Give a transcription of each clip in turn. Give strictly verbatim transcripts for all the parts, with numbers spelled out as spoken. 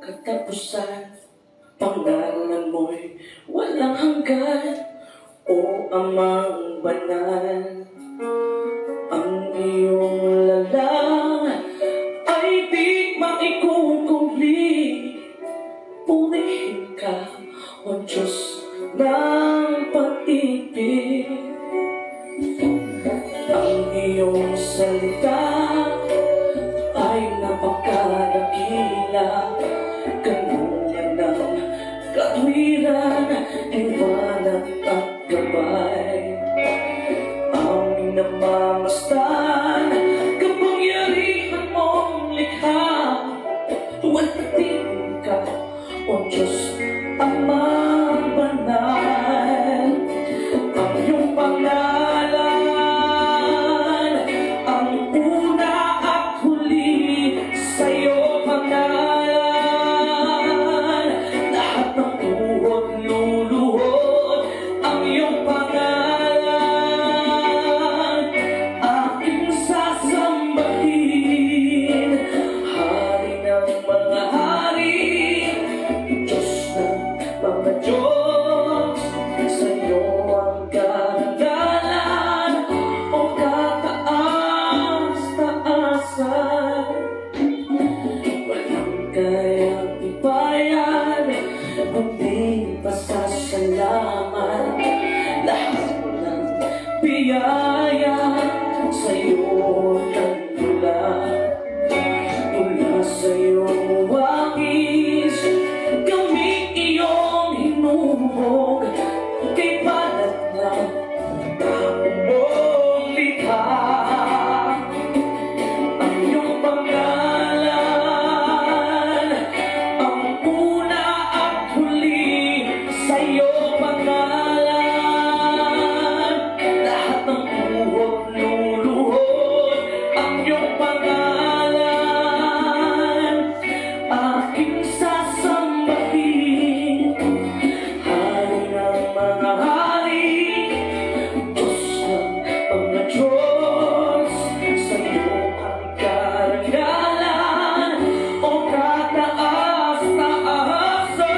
katapusan. Pangalan mo'y walang hanggan, o Amang banal. Ang iyong lalang ay di maikukumpli. Purihin ka, o Diyos ng pag-ibig. Ang iyong salita ay napakadakila, kanungan ng katwiran, liwanag at gabay. Aming namamastan, kapangyarihan mong likha. Tuwalhatin ka, o Diyos Amang banal. Ang iyong pangalan, ang una at huli, sa'yo pangalan. Lahat ng buhok luluhod, ang iyong pangalan. Aking sasambahin, hari ng mga hari, Diyos ng mga Diyos. Sa'yo ang karangalan, o kataas-taasan. Walang kayang ibayad, kundi pasasalamat. Lahat ng biyaya sa'yo nagmula. Mula sa'yo wangis, kami iyong hinuhog. Kay banat ng mong likha. Ang iyong pangalan, ang una at huli, sa'yo pangalan. Lahat ng buhok luluhod, ang iyong pangalan. Aking sasambahin, hari ng mga hari, Diyos ng mga Diyos. Sa'yo ang karangalan, o kataas-taasan.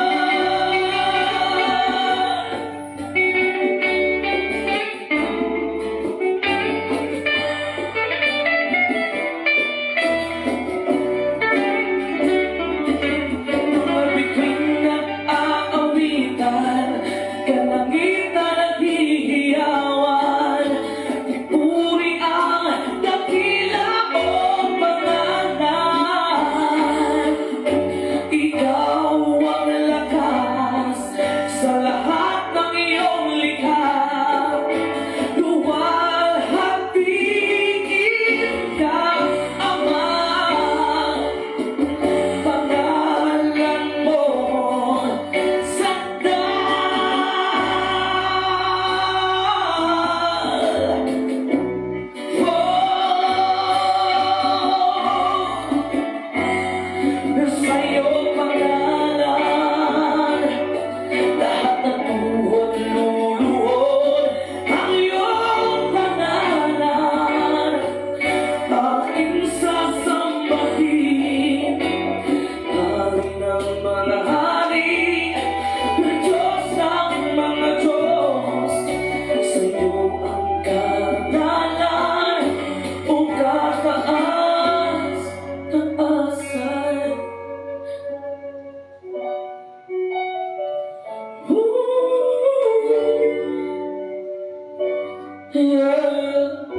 Mabituin at aawitan, kalangitan at hihiyawan. Ipuri ang dakila o pangalan. Ikaw ang lakas sa lahat ng iyong likha. Luwalhatiin ka, Ama. Pangalan mo sakdal. Sa'yo pangalan, lahat ng buhok luluhod, ang iyong pangalan. Aking sasambahin, hari ng mga hari, Diyos ng mga Diyos. Sa'yo ang karangalan, o kataas-taasan. Yeah.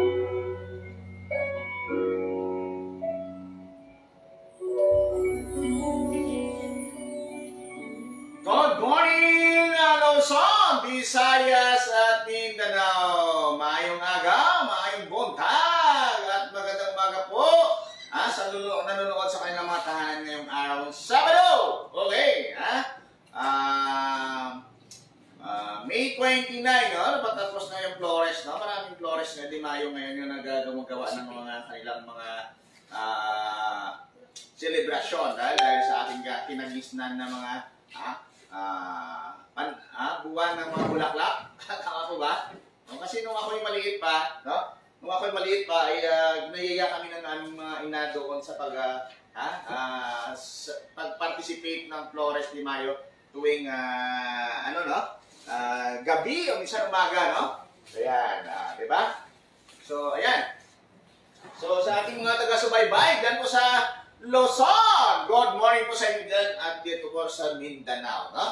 Good morning, Luzon, Visayas at Mindanao. Maayong aga, maayong buntag at magandang umaga po ah, sa lulu- nanonood sa kanilang mga tahanan ngayong araw ng Sabado. Okay, ha? Ah, ah, May twenty-nine, no? Patapos na yung Flores, no? Maraming Flores na Di Mayo ngayon yung nagagawa ng mga kanilang mga ah, selebrasyon dahil, dahil sa ating kinagisnan ng mga ah, ah, pan, ah, buwan ng mga bulaklak. Tama po ba? No, kasi nung ako'y maliit pa, no? Nung ako'y maliit pa, ay uh, ginayaya kami ng aming mga ina doon sa pag, uh, ah, sa, pagparte mag-participate ng Flores de Mayo tuwing, ah, ano, no? Ah, gabi o minsan umaga, no? Ayan, ah, di ba? So, ayan. So, sa ating mga taga-subaybay, dyan po sa Luzon, good morning po sa inyo dyan at dito po sa Mindanao, no?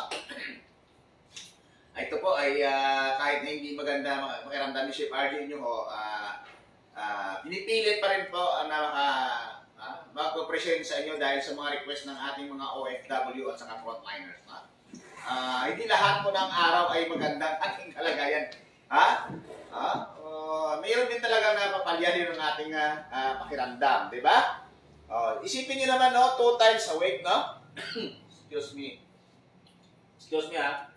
Ito po ay uh, kahit na hindi maganda makiramdam ni Chef R J nyo ho, uh, uh, pinipilit pa rin po uh, na maka, uh, magpo-present sa inyo dahil sa mga request ng ating mga O F W at saka frontliners. No? Uh, hindi lahat po ng araw ay magandang ating kalagayan. Ha? Ha? Uh, mayroon din talaga napapalyanin ng ating uh, uh, pakiramdam, di ba? Uh, isipin niyo naman, no, two times a week, no? Excuse me. Excuse me, ha?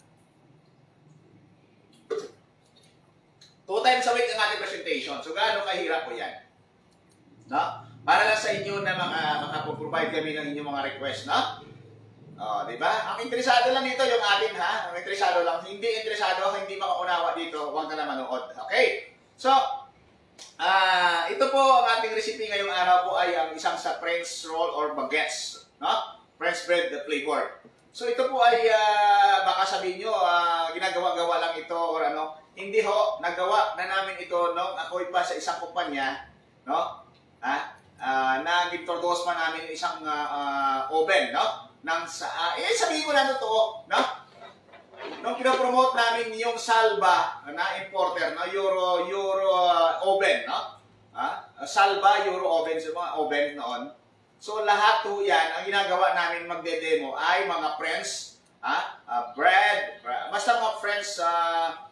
Two times a week ang ating presentation. So, gaano kahirap po yan? No? Para lang sa inyo na maka, makapoprovide kami ng inyong mga request, no? O, di ba? Ang interesado lang dito yung atin, ha? Ang interesado lang. Hindi interesado, hindi makaunawa dito, huwag ka na manood. Okay? So, uh, ito po ang ating recipe ngayong araw po ay ang isang sa French roll or baguettes, no? French bread flavor. So, ito po ay uh, baka sabihin nyo, uh, ginagawa-gawa lang ito or ano. Hindi ho, nagawa na namin ito nung ako'y pa sa isang kumpanya, no? Ha? Uh, nag-introduce pa namin yung isang uh, uh, oven, no? Nang sa, uh, eh, sabihin ko na totoo, no? Nung pinopromote namin yung Salba na importer, no? Euro, Euro uh, oven, no? Ha? Salba, Euro oven, sa mga oven noon. So, lahat po yan, ang ginagawa namin magde-demo ay mga French, ha? Uh, bread, basta mga French, uh,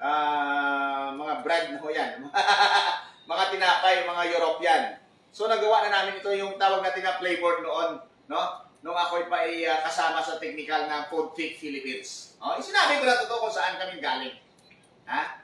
Uh, mga bread na ho yan. Mga tinapay, mga European. So, nagawa na namin ito yung tawag natin na flavor noon, no? Nung ako'y pa ay uh, kasama sa technical na Food Fix Philippines. Oh, sinabi ko na totoo kung saan kami galing. Ha?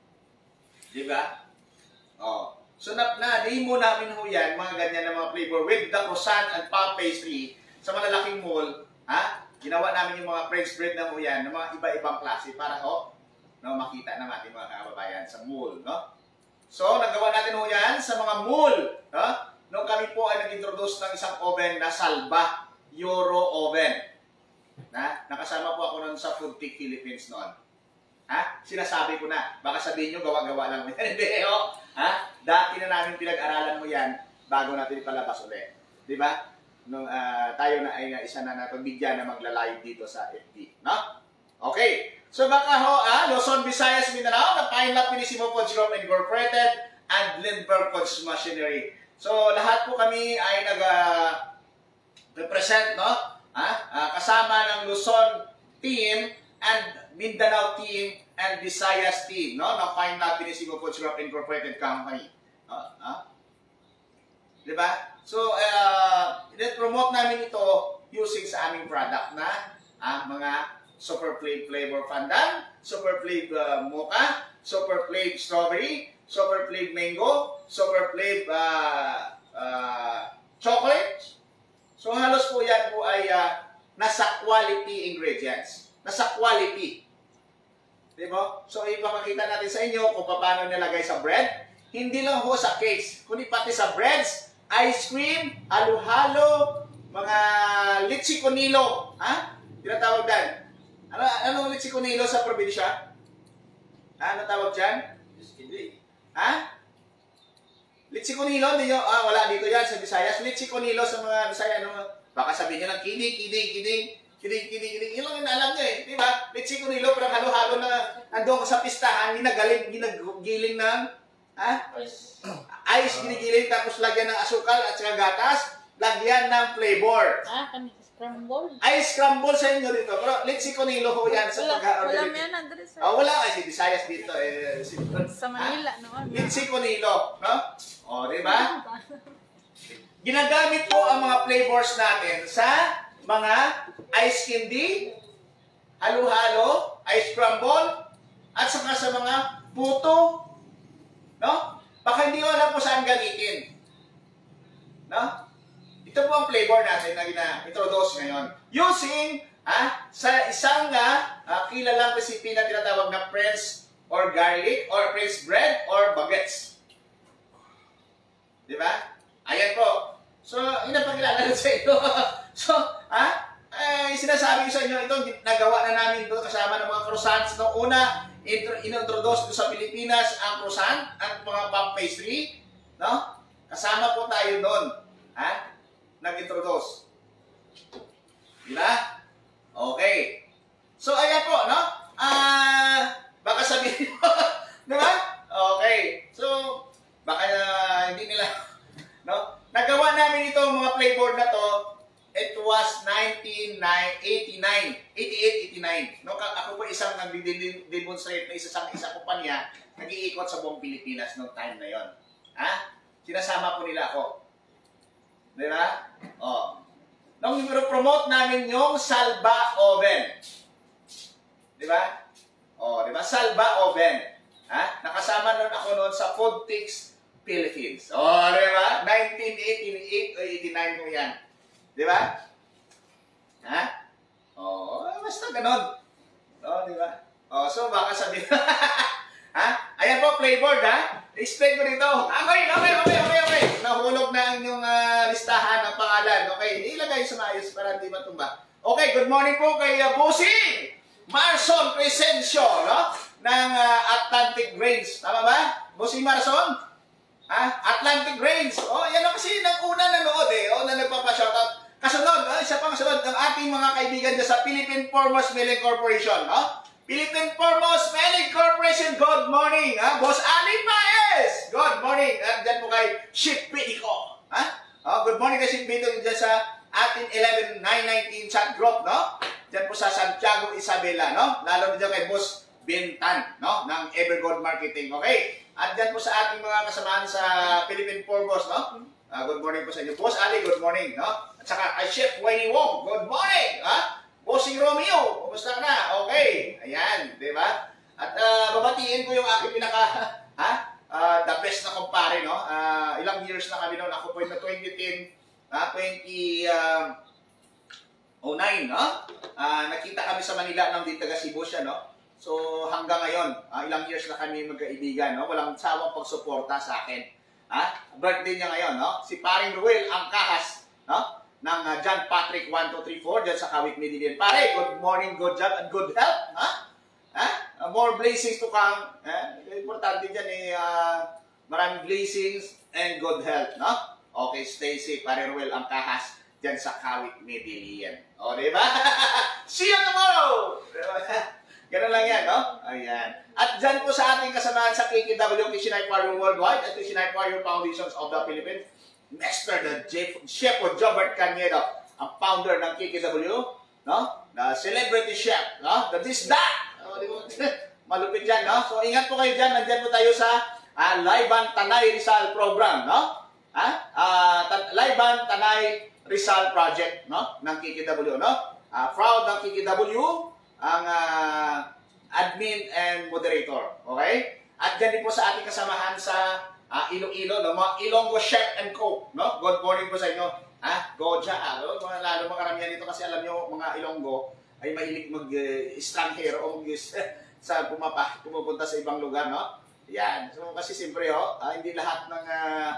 Di ba? Oh. So, na-demo namin ho yan, mga ganyan na mga flavor with the croissant and puff pastry sa malalaking mall. Ha? Ginawa namin yung mga French bread na ho yan, ng mga iba-ibang klase para ho, no, makita ng ating mga kababayan sa mall, no? So, nagawa natin ho yan sa mga mall, no? Nung kami po ay nag-introduce ng isang oven na Salba Euro oven. Na, nakasama po ako nun sa Food Fix Philippines noon. Ha? Sinasabi ko na, baka sabihin nyo gawa-gawa lang. Hindi, oh. Ha? Dati na namin pinag-aralan mo yan bago natin ipalabas ulit. Di ba? Nung uh, tayo na ay na isa na napagbigyan na magla-live dito sa F B, no? Okay. So baka ho, ah, Luzon, Visayas, Mindanao, na Pinelap Pinisimo Foods Group Incorporated and Lindbergh Foods Machinery. So lahat po kami ay nag-represent, uh, no? Ah, uh, kasama ng Luzon team and Mindanao team and Visayas team, no? Na Pinelap Pinisimo Foods Group Incorporated company. Uh, uh? Diba? So, uh, i-promote namin ito using sa aming product na ah, mga Super Flave Flavor Pandan, Super Flave uh, Mocha, Super Flave Strawberry, Super Flave Mango, Super Flave uh, uh, Chocolate. So halos po yan po ay uh, nasa quality ingredients. Nasa quality. Diba? So ipapakita natin sa inyo kung paano nilagay sa bread. Hindi lang ho sa cakes, kundi pati sa breads, ice cream, halo-halo, mga litsi conilo. Ha? Tinatawag din. Ano, anong litsi conilo sa probinsya? Ha? Ano tawag dyan? Ha? Litsi conilo, hindi nyo, ah, wala dito yan sa Visayas. Litsi conilo sa mga Visaya, ano, baka sabihin nyo lang, kining, kining, kining, kining, kining, kining. Yun lang yung alam nyo eh, di ba? Litsi conilo, pero halo-halo na andun sa pistahan, ginagaling, ginagiling ng, ha? Ice. Ice, ginigiling, tapos lagyan ng asukal at saka gatas, lagyan ng flavor. Ah, kami scramble. Ay, scramble sa inyo dito. Pero litsi conilo ho yan sa pagka-order. Wala yan, Andres. Oh, wala. Ay, si Visayas dito. Eh, si, Sa Manila, ah, noon. Litsi conilo. No? O, di ba? Ginagamit po ang mga flavors natin sa mga ice candy, halo-halo, ice crumble, at saka sa mga puto. No? Baka hindi ko alam kung saan gamitin. No? Ito po ang flavor natin na gina-introduce ngayon. Using ah, sa isang uh, uh, kilalang recipe na tinatawag na French or garlic or French bread or baguettes. Di ba? Ayan po. So, yun ang pakilala sa inyo. So, ah, inyo, ito nagawa na namin doon kasama ng mga croissants. Noong una, in-introduce doon sa Pilipinas ang croissant at mga puff pastry. No? Kasama po tayo doon. Ha? Nag-introduce. Diba? Okay. So, ayan po, no? Ah, uh, baka sabihin mo, diba? Okay. So, baka uh, hindi nila, no? Nagawa namin itong mga flavor na to, it was nineteen eighty-nine, eighty-eight, eighty-nine. No, ako po isang nag-demonstrate na isa sa isang kumpanya, nag-iikot sa buong Pilipinas noong time na yon. Ha? Sinasama po nila ako. Di ba? Oh. Nung promote namin yung Salba Oven. Di ba? Oh, di ba? Salba Oven. Ha? Nakasama nun ako noon sa Foodtix Philippines. Oh, di ba? nineteen eighty-eight o eighty-nine ko yan. Di ba? Ha? Oh, basta ganon. Oh, di ba? Oh, so baka sabihin. Ha? Ayan po, flavored ha? Explain ko dito. Okay, okay, okay, okay, okay. Nahulog na ang inyong uh, listahan ng pangalan. Okay, ilagay sa maayos para hindi matumba. Okay, good morning po kay uh, Bossing Marson Crescencio, no? Ng uh, Atlantic Grains. Tama ba? Bossing Marson? Ha? Atlantic Grains. Oh, yan ang kasi nang una nanood eh. Oh, na nagpapa-shoutout. Kasunod, oh, isa pang sunod ng ating mga kaibigan dyan sa Philippine Foremost Milling Corporation. No? Philippine Foremost Milling Corporation, good morning. Ha? Boss Ali Paez, good morning. At dyan po kay Ship Pitico. Ha? Oh, good morning kay Ship Pitico dyan sa ating eleven nine nineteen chat group. No? Dyan po sa Santiago Isabela. No? Lalo na dyan kay Boss Bintan, no? Ng Evergold Marketing. Okay? At dyan po sa ating mga kasamahan sa Philippine Foremost, no? Uh, good morning po sa inyo. Boss Ali, good morning, no? At saka kay Chef Winnie Wong, good morning, ha? Bossing Romeo, kumusta ka na? Okay. Ayan, di ba? At uh, babatiin ko yung aking pinaka, ha? Uh, the best na kumpare, no? Uh, ilang years na kami noon. Ako po yung na twenty ten, ha? twenty oh nine, no? Uh, nakita kami sa Manila nang di taga Cebu siya, no? So hanggang ngayon, uh, ilang years na kami magkaibigan, no? Walang sawang pagsuporta sa akin. Ha? Birthday niya ngayon, no? Si Paring Ruel Angkahas, no? Ng uh, John Patrick one two three four dyan sa Kawit Medidian. Pare, good morning, good job, and good health. Ha? Ha? Uh, more blessings to come. Eh? Importante dyan eh, uh, maraming blessings and good health, no? Okay, stay safe, Pare Ruel Angkahas dyan sa Kawit Medidian. O, diba? See you tomorrow! Diba? Ganun lang yan, no? Ayan. At dyan po sa ating kasamahan sa K K W, Kitchen Aquarium Worldwide, at Kitchen Aquarium Foundations of the Philippines, Mister the Chef Jobert Canedo, ang founder ng K K W, no? The celebrity chef, no? The this, that! Malupit yan, no? So, ingat po kayo dyan. Nandyan po tayo sa uh, Laiban Tanay Rizal program, no? Ha? Uh, Laiban Tanay Rizal project, no? Ng K K W, no? Uh, proud ng K K W, ang uh, admin and moderator. Okay? At dyan din po sa ating kasamahan sa uh, Iloilo, no? Mga Ilonggo Chef and Co. No? Good morning po sa inyo. Ha? Goja. Ah, lalo mga karamihan dito kasi alam nyo, mga Ilonggo ay mahilig mag-stranghero uh, o mag sa pumapa, pumupunta sa ibang lugar, no? Yan. So, kasi siyempre, oh, uh, hindi lahat ng uh,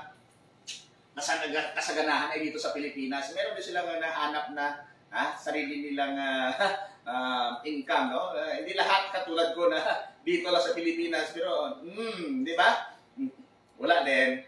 kasaganahan ay dito sa Pilipinas. Meron din silang nahanap na ha, sarili nilang uh, uh, income, no? Uh, hindi lahat katulad ko na dito lang sa Pilipinas, pero, hmm, di ba? Wala din.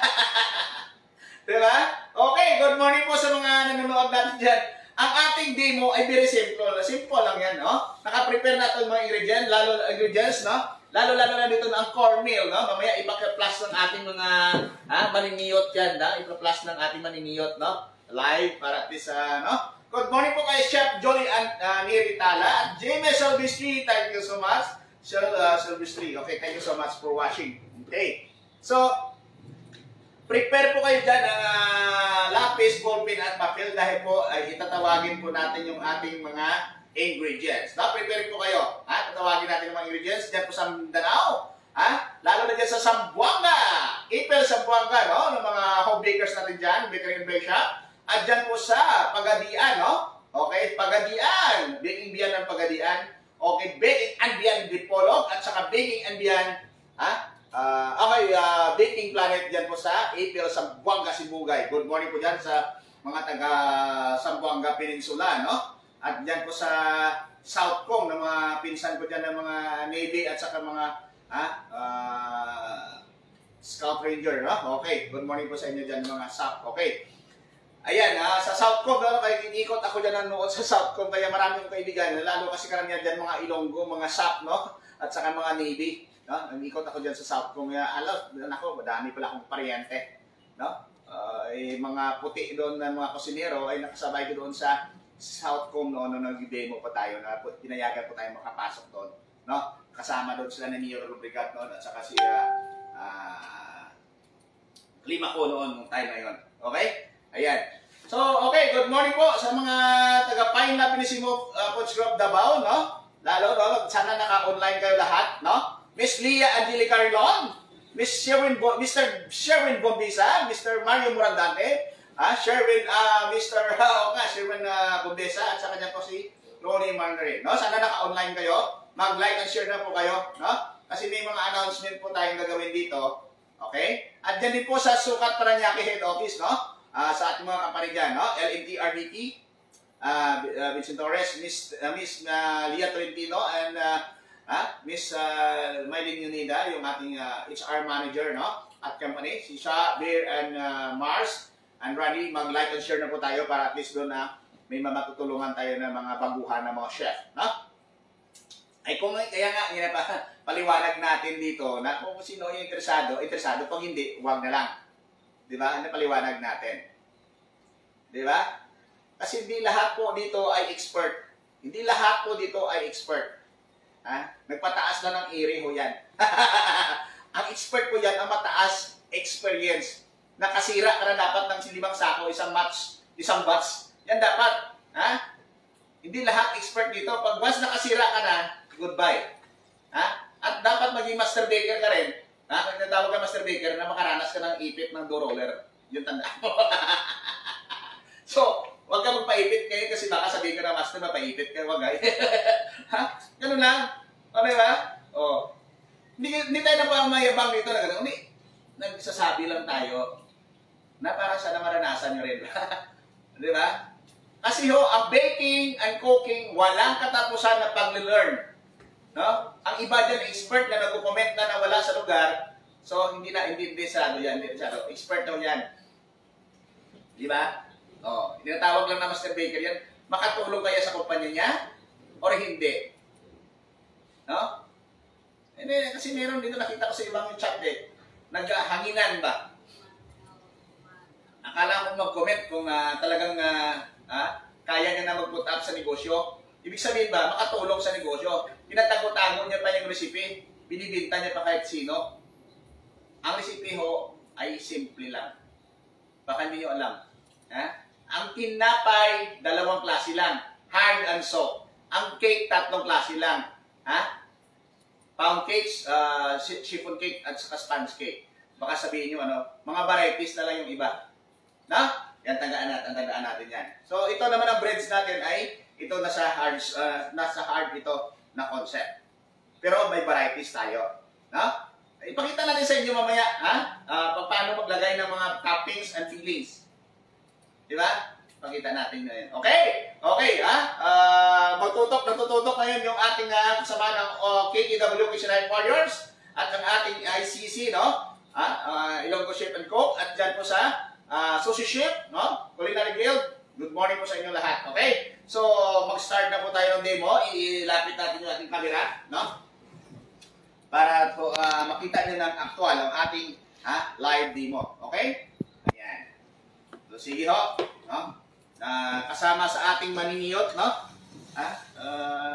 Di ba? Okay, good morning po sa mga nanonood natin dyan. Ang ating demo ay very simple. Simple lang yan, no? Naka-prepare na ito yung mga ingredients, lalo ingredients, no? Lalo-lalo na dito ng cornmeal, no? Mamaya ipa-plus ng ating mga ha, maniniyot yan, no? Ipa-plus ng ating maniniyot, no? Live, para at least, uh, no? Good morning po kay Chef Jolly uh, Niritala at James Silvestri. Thank you so much, Chef uh, Silvestri. Okay, thank you so much for watching. Okay. So, prepare po kayo dyan ng uh, lapis, ballpen at papel dahil po ay itatawagin po natin yung ating mga ingredients. No? Prepare po kayo. Ha? Tatawagin natin yung mga ingredients dyan po sa Mindanao. Ha? Lalo na dyan sa Zamboanga. Ipel Zamboanga, no? Ng mga home bakers natin dyan, bakery and bake shop. At dyan po sa Pagadian, no? Okay, Pagadian. Baking Biyan ng Pagadian. Okay, Baking and Biyan Dipolog. At saka Baking and Biyan, ha? Uh, okay, uh, Baking Planet dyan po sa Ipil, Zamboanga, Sibugay. Good morning po dyan sa mga taga Zamboanga Peninsula, no? At dyan po sa Southcom ng mga pinsan ko dyan ng mga Navy at saka mga ah, uh, Scout Ranger, no? Okay, good morning po sa inyo dyan mga S A P. Okay. Ayan, ah, sa Southcom, no? Kaya inikot ako dyan nanood sa Southcom, kaya marami kong kaibigan, lalo kasi karamihan dyan mga Ilonggo, mga S A P, no? At saka mga Navy, no? Inikot ako dyan sa Southcom, kaya alam, ako, madami pala akong paryente, no? Uh, eh, mga puti doon na mga kusinero ay nakasabay ko doon sa Southcom noon nung nag-demo pa tayo na tinayagan po tayo makapasok doon, no? Kasama doon sila ni Mayor Rubrigat noon at saka si uh, uh, Klima ko noon nung time na yun. Okay? Ayan. So, okay, good morning po sa mga taga-Pine Lapinisimo uh, Coach Group Davao, no? Lalo, no? Sana naka-online kayo lahat, no? Miss Leah Angelica Rilon, Miss Sherwin Bo Mister Sherwin Bombisa, Mister Mario Morandante, ah, Sherwin, uh, Mister Uh, nga, Sherwin uh, Bombisa, at saka niya po si Ronnie Mandarin, no? Sana naka-online kayo. Mag-like and share na po kayo, no? Kasi may mga announcement po tayong gagawin dito. Okay? At dyan din po sa Sukat Paranaque Head Office, no? Uh, sa ating mga kapatid dyan, no? L M T R D P, uh, uh, Vincent Torres, Miss, uh, Miss uh, Leah Trentino, and uh, uh, Miss uh, Mylene Unida, yung ating uh, H R manager, no? At company, si Sha, Bear, and uh, Mars, and Randy, mag-like and share na po tayo para at least doon na may matutulungan tayo ng mga baguhan ng mga chef, no? Ay kung kaya nga, yun pa, paliwanag natin dito na kung sino yung interesado, interesado, pag hindi, huwag na lang. Di ba? Ano paliwanag natin? Di ba? Kasi hindi lahat po dito ay expert. Hindi lahat po dito ay expert. Ha? Nagpataas na ng iri ho yan. Ang expert po yan, ang mataas experience. Nakasira ka na dapat ng limang sako, isang match, isang batch. Yan dapat. Ha? Hindi lahat expert dito. Pag once nakasira ka na, goodbye. Ha? At dapat maging master baker ka rin. Ha? Kung natawag ka master baker na makaranas ka ng ipit ng door roller. Yung tanda mo. So, huwag ka magpaipit ngayon kasi baka sabihin ka na master, mapaipit ka. Huwag ay. Ha? Ganun lang. O, diba? O. Hindi, hindi tayo na pa mayabang dito na gano'n. Hindi. Nagsasabi lang tayo na para sana maranasan nyo rin. Diba? Kasi ho, ang baking and cooking, walang katapusan na pag-learn. No? Ang iba dyan, expert na nag-comment na nawala sa lugar, so hindi na, hindi interesado yan, hindi interesado. Expert daw yan. Di ba? Oh, tinatawag lang na master baker yan. Makatulong kaya sa kumpanya niya? Or hindi? No? Hindi, kasi meron dito, nakita ko sa ibang chat eh. Naghanginan ba? Akala ko mag-comment kung uh, talagang uh, uh, kaya niya na mag-put up sa negosyo. Ibig sabihin ba, makatulong sa negosyo. Pinatago-tago niya pa yung recipe. Binibinta niya pa kahit sino. Ang recipe ho ay simple lang. Baka hindi niyo alam. Ha? Ang tinapay, dalawang klase lang. Hard and soft. Ang cake, tatlong klase lang. Ha? Pound cakes, uh, chiffon cake, at saka sponge cake. Baka sabihin niyo, ano, mga varieties na lang yung iba. Na? Yan, tandaan natin, tandaan natin yan. So, ito naman ang breads natin ay ito nasa hard, uh, nasa hard ito na concept. Pero may varieties tayo. No? Ipakita natin sa inyo mamaya, ha? Uh, paano maglagay ng mga toppings and fillings. Di ba? Pakita natin na yun. Okay? Okay, ha? Uh, magtutok, natututok ngayon yung ating uh, kasama ng uh, K K W Kitchen Warriors at ang ating I C C, no? Ha? Uh, Ilonggo Chef and Cook at dyan po sa uh, Sushi Chef, no? Culinary Guild. Good morning po sa inyo lahat. Okay? So, mag-start na po tayo ng demo. Ilapit natin yung ating camera, no? Para po, uh, makita nyo ng aktual ang ating ha, live demo. Okay? Ayan. So, sige ho. No? Uh, kasama sa ating maniniyot, no? Ha? Uh,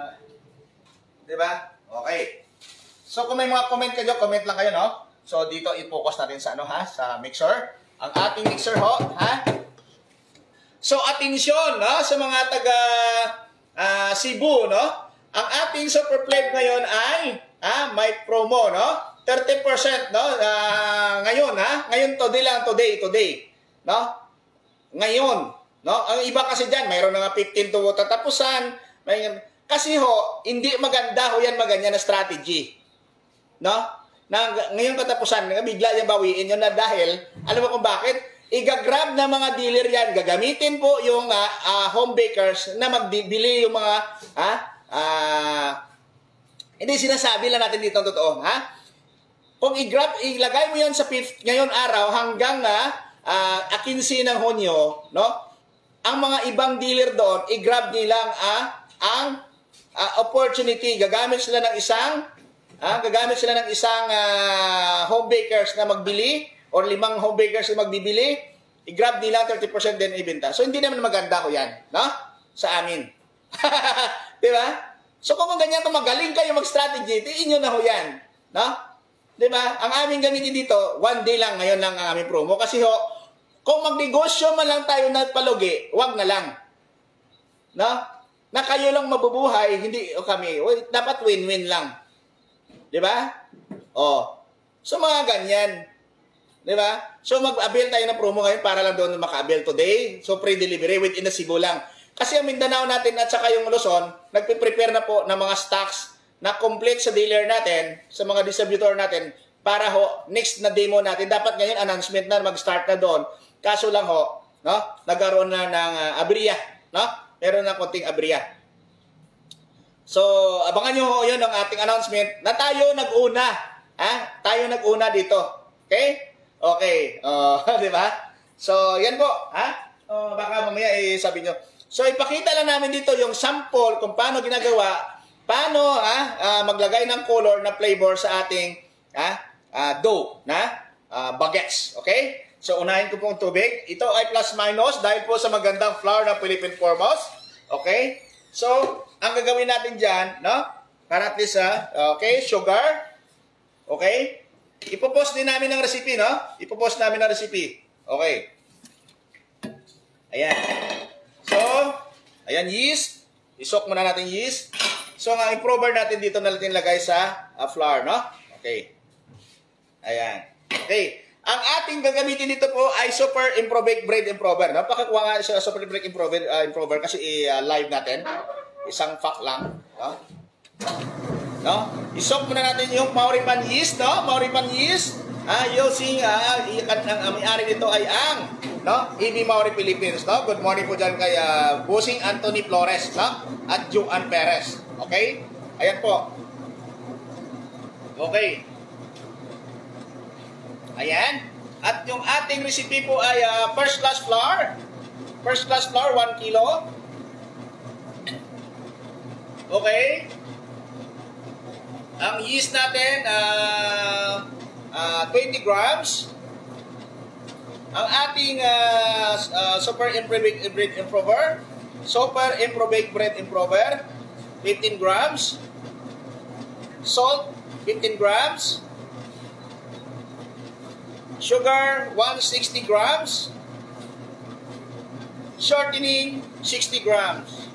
diba? Okay. So, kung may mga comment kayo, comment lang kayo, no? So, dito i-focus natin sa ano, ha? Sa mixer. Ang ating mixer ho, ha? So, atensyon, no? Sa mga taga uh, Cebu, no? Ang ating super plate ngayon ay ah, may promo, no? thirty percent, no? Uh, ngayon, ha? Ngayon, today lang, today, today. No? Ngayon, no? Ang iba kasi dyan, mayroon nga fifteen to tatapusan. May, kasi ho, hindi maganda ho yan maganyan na strategy. No? Na, ngayon katapusan, bigla yung bawiin yun na dahil, alam mo kung bakit? Igagrab na mga dealer yan. Gagamitin po yung uh, uh, home bakers na magbibili yung mga, ha? Uh, hindi sinasabi lang natin dito ang totoo, ha? Kung i-grab, ilagay mo yan sa fifth, ngayon araw hanggang uh, uh, akinsi ng Hunyo, no? Ang mga ibang dealer doon, i-grab nilang uh, ang uh, opportunity. Gagamit sila ng isang, uh, gagamit sila ng isang uh, home bakers na magbili or limang home bakers na magbibili, i-grab nila thirty percent din ibenta. So, hindi naman maganda ko yan, no? Sa amin. Di ba? So, kung ganyan, kung magaling kayo mag-strategy, tiin nyo na ho yan, no? Di ba? Ang aming gamitin dito, one day lang, ngayon lang ang aming promo. Kasi ho, kung magnegosyo man lang tayo na palugi, wag na lang. No? Na kayo lang mabubuhay, hindi o kami. Dapat win-win lang. Di ba? Oh. So, mga ganyan. Di ba? So, mag-avail tayo ng promo ngayon para lang doon maka-avail today. So, free delivery within a Cebu lang. Kasi ang Mindanao natin at saka yung Luzon, nagpe-prepare na po ng mga stocks na complete sa dealer natin, sa mga distributor natin, para ho, next na demo natin. Dapat ngayon, announcement na, mag-start na doon. Kaso lang ho, no? Nagkaroon na ng uh, abriya, no? Meron na konting abriya. So, abangan nyo ho yun ang ating announcement na tayo nag-una. Ha? Tayo nag-una dito. Okay? Okay, uh, di ba? So, yan po, ha? Uh, baka mamaya eh, sabi nyo. So, ipakita lang namin dito yung sample kung paano ginagawa, paano ha, uh, maglagay ng color na flavor sa ating ha, uh, dough na uh, baguettes. Okay? So, unahin ko pong tubig. Ito ay plus minus dahil po sa magandang flour ng Philippine Foremost. Okay? So, ang gagawin natin dyan, no? Para at least, ha? Okay, sugar. Okay? Ipopost din namin ng recipe, no? Ipopost namin ng recipe. Okay. Ayan. So, ayan, yeast. Isok muna natin yeast. So, ang improver natin dito na natin lagay sa uh, flour, no? Okay. Ayan. Okay. Ang ating gagamitin dito po ay Super Improbake Bread Improver, no? Pakakuha nga sa Super Improbake Improver, uh, Improver kasi i-live uh, natin. Isang pack lang, no? No? Isok muna natin yung Mauripan yeast, no? Mauripan yeast, ah, using, ah, ang, ang may-ari nito ay ang, no? E B Mauri Philippines, no? Good morning po dyan kay uh, Busing Anthony Flores, no? At Juan Perez, okay? Ayan po. Okay. Ayan. At yung ating recipe po ay uh, first class flour. First class flour, one kilo. Okay. Ang yeast natin, uh, uh, twenty grams. Ang ating uh, uh, Super Improbake Bread Improver, Super Improbake Bread Improver, fifteen grams. Salt, fifteen grams. Sugar, one hundred sixty grams. Shortening, sixty grams.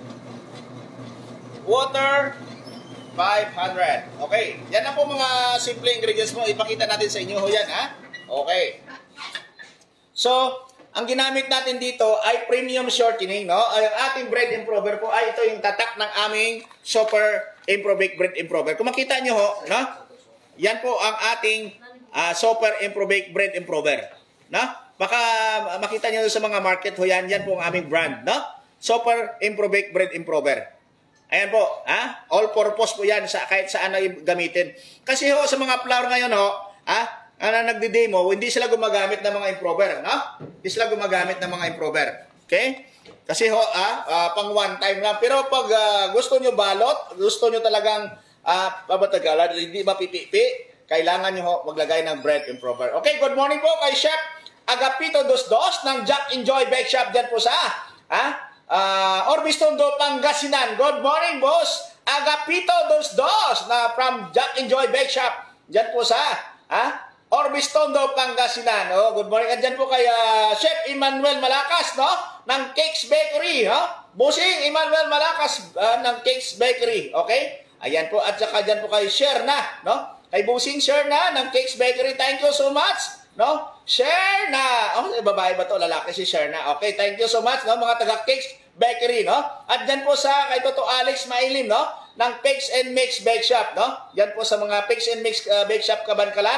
Water, five hundred. Okay. Yan na po mga simple ingredients mo. Ipakita natin sa inyo ho yan, ha? Okay. So, ang ginamit natin dito ay premium shortening, no? Ay, ang ating bread improver po ay ito yung tatak ng aming Super Improbake Bread Improver. Kung makita nyo ho, no? Yan po ang ating uh, Super Improbake Bread Improver. No? Baka makita nyo sa mga market ho yan. Yan po ang aming brand, no? Super Improbake Bread Improver. Ayan po, ha? All purpose po yan sa kahit saan na gamitin. Kasi ho, sa mga flour ngayon ho, ha? Ano nagdi-demo, hindi sila gumagamit ng mga improver, no? Hindi sila gumagamit ng mga improver. Okay? Kasi ho, ah, uh, pang one time lang. Pero pag uh, gusto nyo balot, gusto nyo talagang uh, pabatagalan, hindi mapipipi, kailangan nyo ho maglagay ng bread improver. Okay, good morning po kay Chef Agapito Dos Dos ng Jack Enjoy Bake Shop dyan po sa, ha? Uh, Orbistondo, Pangasinan. Good morning, boss. Agapito Dos Dos na from Jack Enjoy Bake Shop. Diyan po sa ha? Orbistondo, Pangasinan. Oh, good morning. Diyan po kay uh, Chef Emmanuel Malakas, no? Ng Cakes Bakery, ha? Busing Emmanuel Malakas uh, ng Cakes Bakery. Okay? Ayan po. At saka diyan po kay Sherna, no? Kay Busing Sherna ng Cakes Bakery. Thank you so much. No? Sherna. Oh, babae ba to? Lalaki si Sherna. Okay, thank you so much, no? Mga taga-Cakes Bakery, no? At dyan po sa kay Toto Alex Mailim, no? Ng Pigs and Mix Bake Shop, no? Yan po sa mga Pigs and Mix uh, Bake Shop Kabankalan.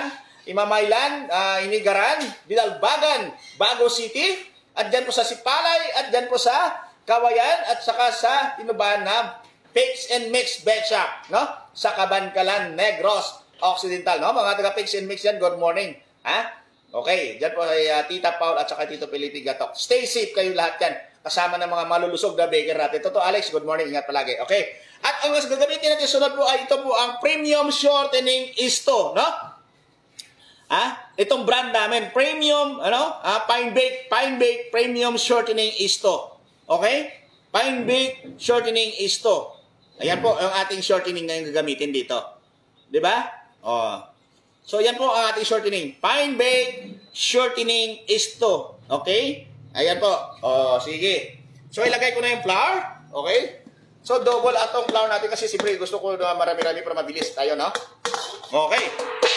Imamaylan, uh, Inigaran, Dinalbagan, Bago City, at dyan po sa Sipalay, at dyan po sa Kawayan, at saka sa Inubahan na Pigs and Mix Bet Shop, no? Sa Cabancalan, Negros Occidental, no? Mga taga Pigs and Mix yan, good morning. Ha? Okay, dyan po ay uh, Tita Paul at saka Tito Felipe Gatok. Stay safe kayo lahat yan. Kasama ng mga malulusog na baker natin. Toto Alex, good morning. Ingat palagi. Okay. At ang mas gagamitin natin sunod po ay ito po ang Premium Shortening Isto, no? Ah, itong brand namin, Premium, ano? Ah, Pine Bake, Pine Bake Premium Shortening Isto. Okay? Pine Bake Shortening Isto. Ayan po ang ating shortening na yung gagamitin dito. 'Di ba? Oh. So yan po ang ating shortening. Pine Bake Shortening Isto. Okay? Ayan po. Oh, sige. So ilagay ko na yung flour. Okay? So double atong flour natin kasi siyempre gusto ko na marami-rami para mabilis tayo, no? Okay.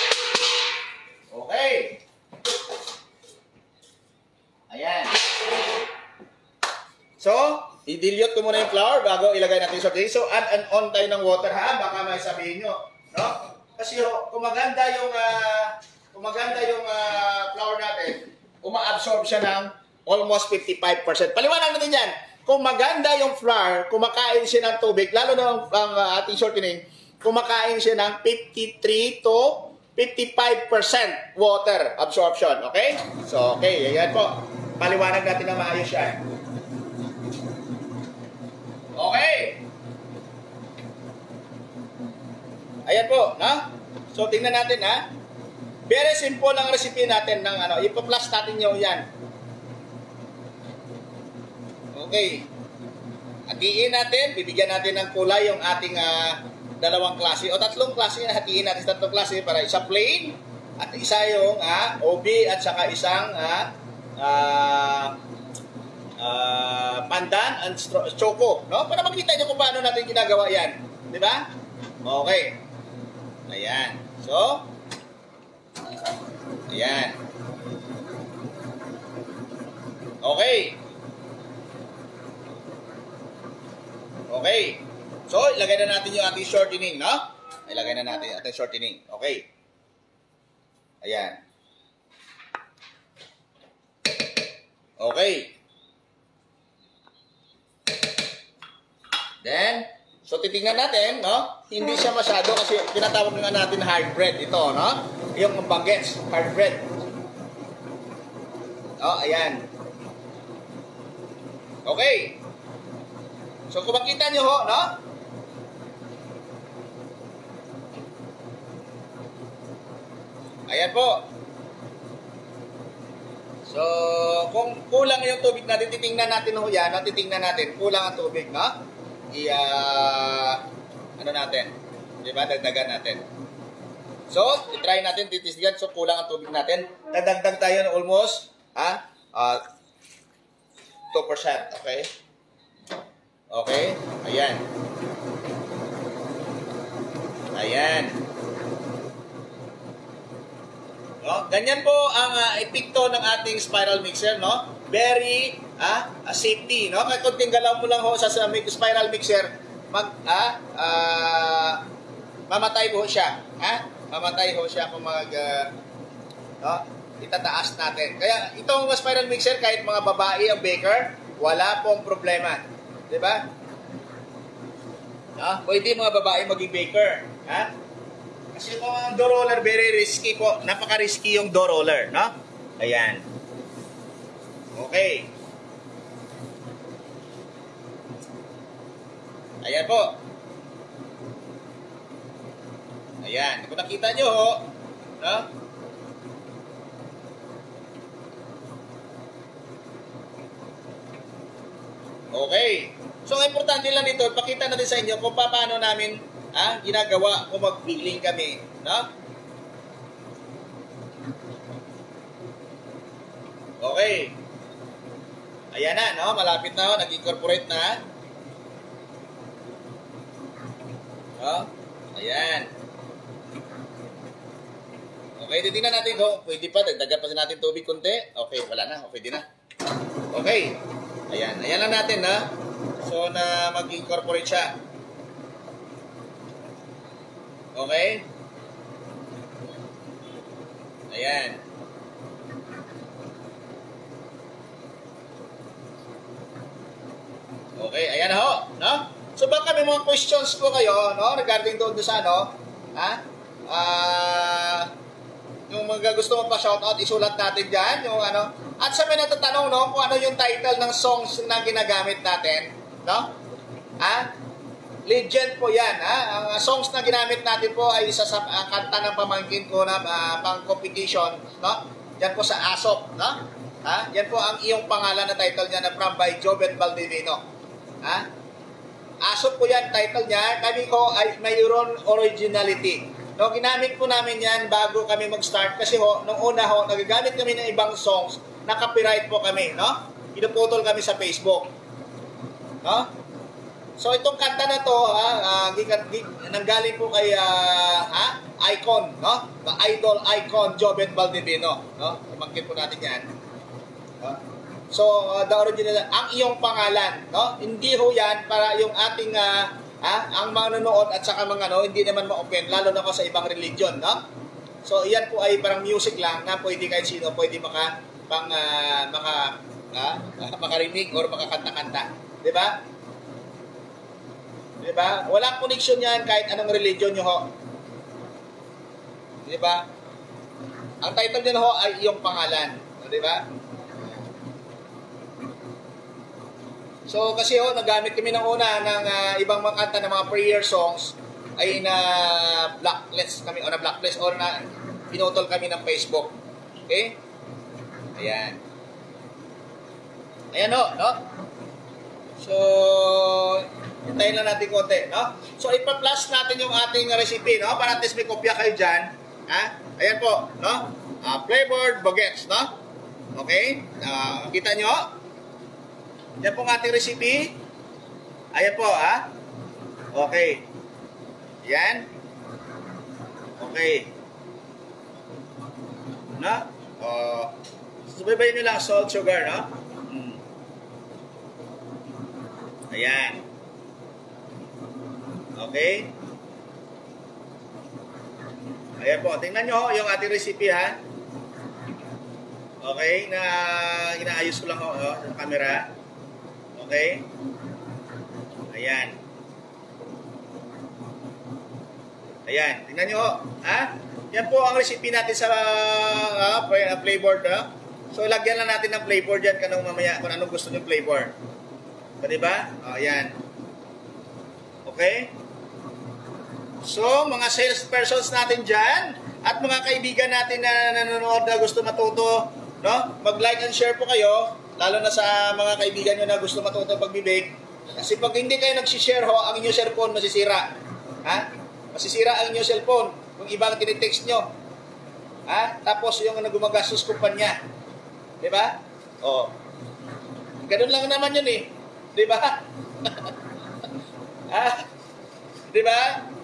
Okay. Ayan. So, i-dilute ko muna yung flour bago ilagay natin sa shortening. So, add and on tayo ng water, ha? Baka may sabihin nyo, no? Kasi kung maganda yung, uh, kung maganda yung uh, flour natin, uma-absorb siya ng almost fifty-five percent. Paliwanag natin yan. Kung maganda yung flour, kumakain siya ng tubig, lalo na ang, ang uh, ating shortening, kumakain siya ng fifty-three to fifty-five percent water absorption. Okay? So, okay. Ayan po. Paliwanag natin na maayos yan. Okay. Ayan po. No? So, tingnan natin, ha? Very simple ang recipe natin ng ano. Ipa-plus natin yung yan. Okay. Hatiin natin. Bibigyan natin ng kulay yung ating uh, dalawang klase o tatlong klase na hatiin natin sa tatlong klase para isa plain at isa yung ah, O B at saka isang ah, ah, ah, pandan and choco, no? Para makita niyo kung paano natin ginagawa yan. Di ba? Okay. Ayan. So, ayan. Okay. Okay. So, ilagay na natin yung ating shortening, no? Ilagay na natin yung ating shortening. Okay. Ayan. Okay. Then, so titingnan natin, no? Hindi siya masyado kasi tinatawag nga natin hard bread ito, no? Yung bagets, hard bread. Oh, ayan. Okay. So, kung makita nyo ho, no? Ayan po. So, kung kulang yung tubig natin, titingnan natin ho yan, no? Titingnan natin, kulang ang tubig, no? I, uh, ano natin? Diba? Dagdagan natin. So, itry natin, titisgan. So, kulang ang tubig natin. Dadagdag tayo ng almost, ha? Uh, two percent, okay? Okay? Ayan. Ayan. No? Ganyan po ang uh, epekto ng ating spiral mixer, no? Very ah, uh, safety, no? Kaya kunting galaw mo lang ho sa, sa spiral mixer, mag ah, uh, mamatay po siya, ha? Mamatay ho siya kung mag uh, no? Itataas natin. Kaya itong spiral mixer, kahit mga babae ang baker, wala pong problema. 'Di ba? No? Pwede mga babae maging baker, ha? Kasi kung ang dough roller, very risky po. Napaka-risky yung dough roller, no? Ayan. Okay. Ayan po. Ayan. Kung nakita nyo, ho, no? Okay. So, ang importante lang dito, pakita natin sa inyo kung paano namin ah, ginagawa kung mag-billing kami, no? Okay. Ayan na, no? Malapit na, oh. Nag-incorporate na. No? Ayan. Okay, titingnan natin kung pwede pa. Dagdagan pa natin tubig konti. Okay, wala na. Pwede na. Okay. Ayan. Ayan lang natin, ha? So, na mag-incorporate siya. Okay? Ayan. Okay, ayan ho, no? So baka may mga questions po kayo, no, regarding doon sa ano, ha? Ah, yung mga gusto mo pa shoutout, isulat natin diyan, yung ano. At sa may natatanong, no, kung ano yung title ng songs na ginagamit natin, no? Ha? Legend po 'yan, ha? Ang uh, songs na ginamit natin po ay isa sa uh, kanta ng pamangkin ko na uh, pang competition, no? Diyan po sa ASOP, no? Ha? Yan po ang iyong pangalan na title niya na From by Jobet Valdivino. Ha? ASOP po yan, title niya. Kami ko ay mayroon originality. No, ginamit po namin yan bago kami mag-start kasi ho, nung una ho, nagagamit kami ng ibang songs, na copyright po kami, no? Pinuputol kami sa Facebook. No? So itong kanta na to, ha, uh, nanggaling po kay uh, ha? Icon, no? The idol icon Jobet Valdivino, no? Pamangkin po natin yan. No? So, uh, the original, ang iyong pangalan, no? Hindi ho yan para yung ating, uh, ah, ang mga nanonood at saka mga, no, hindi naman ma-open, lalo na ko sa ibang religion, no? So, iyan po ay parang music lang na pwede kahit sino, pwede maka, pang, uh, maka, uh, makarinig or makakanta-kanta. Diba? Diba? Walang connection yan kahit anong religion nyo ho. Diba? Ang title nyo ho ay iyong pangalan. Diba? So, kasi ho, nagamit kami ng una ng uh, ibang mga kanta ng mga prayer songs ay na blacklist kami, o na blacklist, or na pinutol kami ng Facebook. Okay? Ayan. Ayan ho, no? So, hintayin lang natin konti, no? So, ipa-plus natin yung ating recipe, no? Para at least may kopya kayo dyan. Ha? Ayan po, no? Uh, flavored baguettes, no? Okay? Uh, kita nyo? Yan po ang ating recipe. Ayan po, ha? Okay. Yan. Okay. No? Uh, subaybayin nyo lang salt, sugar, no? Hmm. Ayan. Okay. Ayan po. Tingnan nyo yung ating recipe, ha? Okay. Na inaayos ko lang ho, oh, sa camera. Okay? Ayan. Ayan. Tingnan nyo, ha? Yan po ang recipe natin sa uh, flavor, ha? So, lagyan lang natin ng flavor dyan kanong mamaya kung anong gusto nyo flavor. So, diba? O, ayan. Okay? So, mga salespersons natin dyan at mga kaibigan natin na nanonood na gusto matuto, no? Mag-like and share po kayo. Lalo na sa mga kaibigan nyo na gusto matuto pagbibig. Kasi pag hindi kayo nagsishare ho, ang inyong cellphone masisira. Ha? Masisira ang inyong cellphone kung ibang tinitext nyo. Ha? Tapos yung nagumagastos kumpanya. Diba? O. Ganun lang naman yun eh. Diba? Ha? Diba?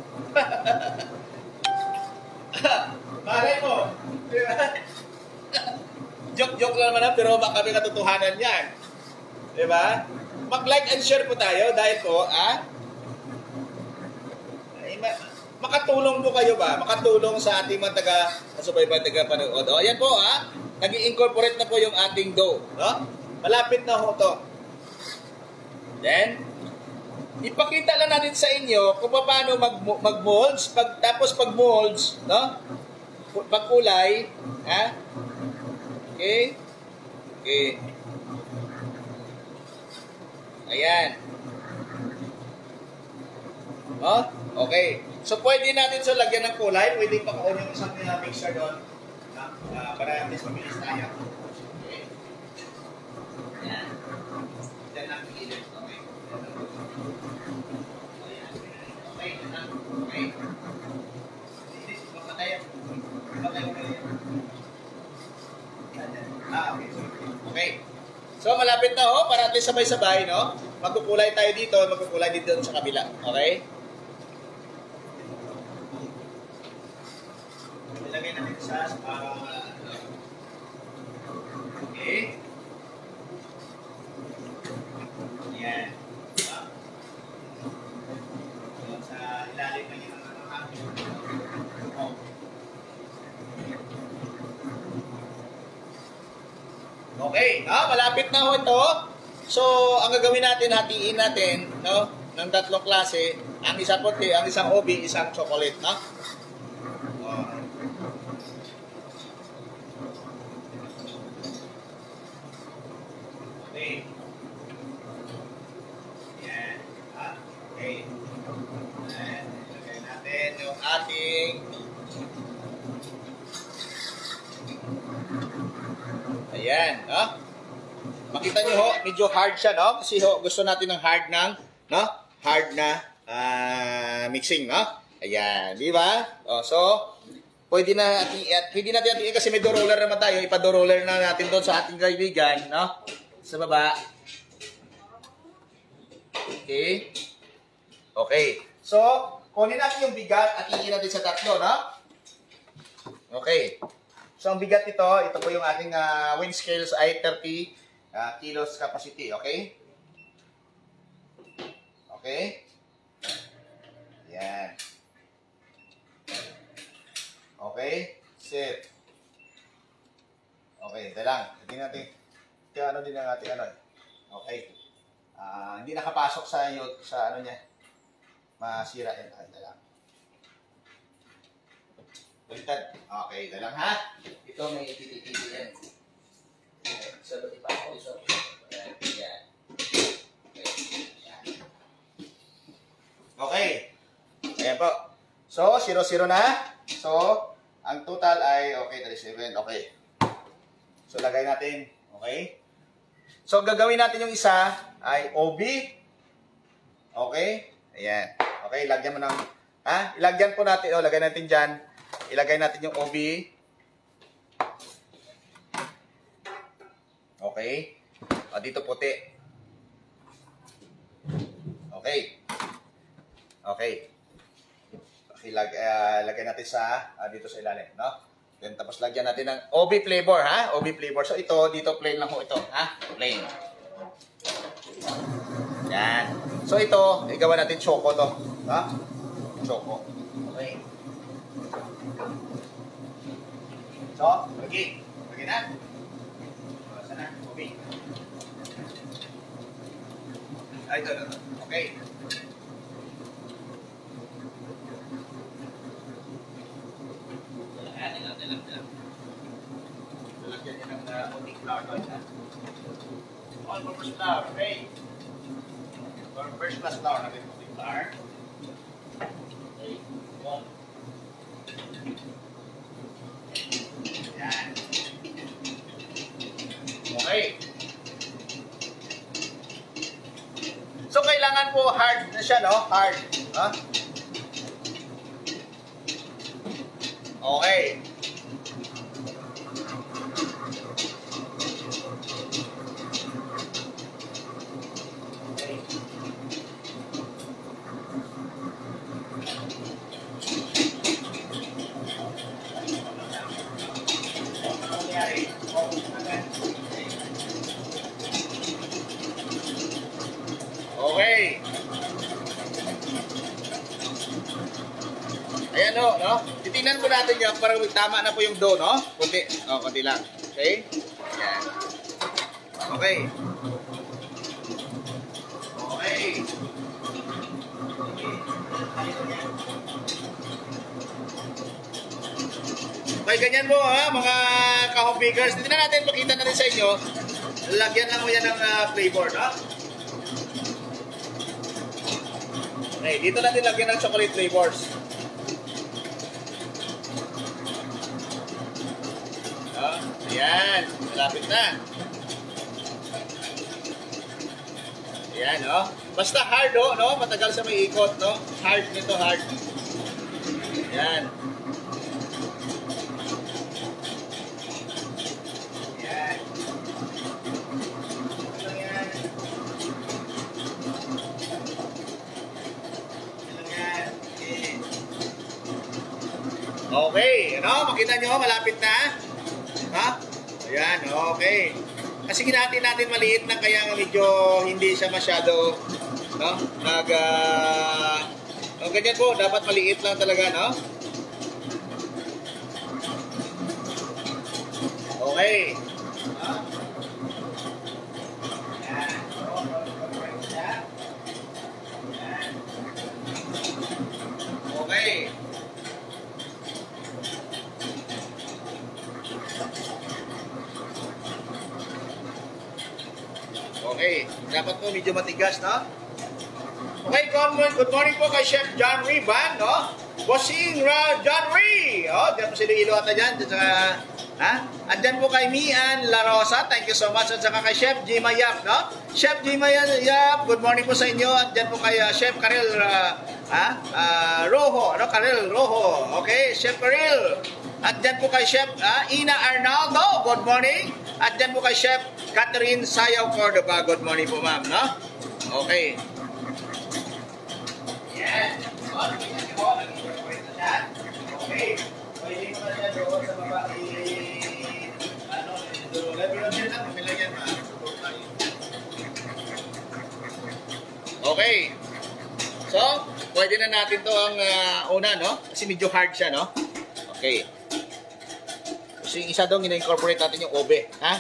Malay mo. Diba? Joke-joke lang naman, pero baka may katotohanan yan. Diba? Mag-like and share po tayo dahil po, ah, ay, ma makatulong po kayo ba? Makatulong sa ating mga taga, subaybay taga panood. O, ayan po, ah, nag-i-incorporate na po yung ating dough. No? Malapit na ho to. Then, ipakita lang natin sa inyo kung paano mag-molds, pag, tapos pag-molds, no? Pag-kulay, ha? Okay? Okay. Ayan. Oh, okay. So, pwede natin sa lagyan ng kulay. Pwede pakaon yung isang uh, mixer doon. Uh, para at least mabilis tayo. Okay. Ayan. Diyan lang pilit. Okay. Ayan. Okay. Okay. Baka tayo. Baka tayo kayo. Ah, okay. Okay. So, malapit na ho, para at least sabay-sabay, no? Magkukulay tayo dito, magkukulay dito sa kabila. Okay? Ilagay natin sa uh, okay. Ayan. So, sa ilalim na yun ang aking. Oh. Okay, no? Malapit na ho ito. So, ang gagawin natin, hatiin natin, no? Ng tatlong klase. Ang isang puti, ang isang O B, isang chocolate, no? Oh. Okay. Yan. Ah, okay. Ayan. Lagay natin yung ating ayan, no? Makita nyo ho, medyo hard siya, no? Kasi ho, gusto natin ng hard ng, no? Hard na uh, mixing, no? Ayan, di ba? Oh, so, pwede na at pwede natin atiin kasi may door roller naman tayo. Ipa-door roller na natin doon sa ating kaibigan, no? Sa baba. Okay. Okay. So, kunin natin yung bigat at iin natin sa tatlo, no? Okay. So, ang bigat nito, ito po yung ating uh, wind scales ay thirty uh, kilos capacity, okay? Okay? Yan. Okay? Sit. Okay, ito lang. Hindi natin, kaya ano din ang ating ano. Okay. Uh, hindi nakapasok sa, sa ano niya. Masira yan. Ito lang. Baliktad. Okay, ito lang ha. Ito may titi-titi yan. Okay, so ipa ako. So, yan. Yan. Okay. Yan. Okay. Ayan po. So, zero zero na. So, ang total ay okay, thirty-seven. Okay. So, lagay natin. Okay. So, gagawin natin yung isa ay O B. Okay. Ayan. Okay, lagyan mo ng ha? Ilagyan po natin. O, lagay natin dyan. Ilagay natin yung O B. Okay. O, dito puti. Okay. Okay. Okay, lag, uh, lagay natin sa, uh, dito sa ilalim, no? Then, tapos lagyan natin ng O B flavor, ha? O B flavor. So, ito, dito plain lang ho ito, ha? Plain. Yan. So, ito, igawa natin choco to. Ha? Choco. Okay. So, lagi. Lagi na. Saan na? O B. Ay, ito, ito. Okay. Lalagyan niya ng uh, puting flour doon, ha? All-purpose flour, okay? Or first class flour, natin puting flour. Okay, one. Yan. Okay. So, kailangan po hard na siya, no? Hard. Ha? Okay. Okay. Ayan o, no? Titingnan po natin yan para tama na po yung dough, no? Kunti. O, kunti lang. Okay? Ayan. Okay. Okay. Okay, ganyan po ha, mga ka-home bakers. Titingnan natin, pakita natin sa inyo. Lagyan lang mo yan ng uh, flavor, no? Okay, dito natin lagyan ng chocolate flavors. Oh, ayan, malapit na. Ayan, oh. Basta hard, oh, no? Matagal sa may ikot, no? Hard nito, hard. Ayan. Ayan. Ayan. Okay, ano? Makita nyo, malapit na. Ha? Ayan, okay. Kasi ginati natin maliit na kaya medyo hindi siya masyado, no? Nag, uh, no, ganyan po, dapat maliit lang talaga, no? Okay. Ha? Dapat po medyo matigas, no? Okay, good morning, good morning po kay Chef John Riban, no? Bossing uh, John Ree! Oh, diyan po si Ilo ata dyan. Dyan sa, ha? At dyan po kay Mian La Rosa. Thank you so much. At saka kay Chef G. Mayap, no? Chef G. Mayap, good morning po sa inyo. At dyan po kay uh, Chef Karel uh, ha? Uh, Rojo, no? Karel Rojo. Okay, Chef Karel. At dyan po kay Chef uh, Ina Arnaldo. Good morning. At dyan po kay Chef Catherine Sayaw Cordoba. Good morning po, ma'am, no? Okay. Yan. Okay. Pwede ko na siya doon sa baba. Ano, level of yan lang. Milagyan, ma. Okay. So, pwede na natin to ang uh, una, no? Kasi medyo hard siya, no? Okay. So, yung isa doon, ina-incorporate natin yung obe. Ha?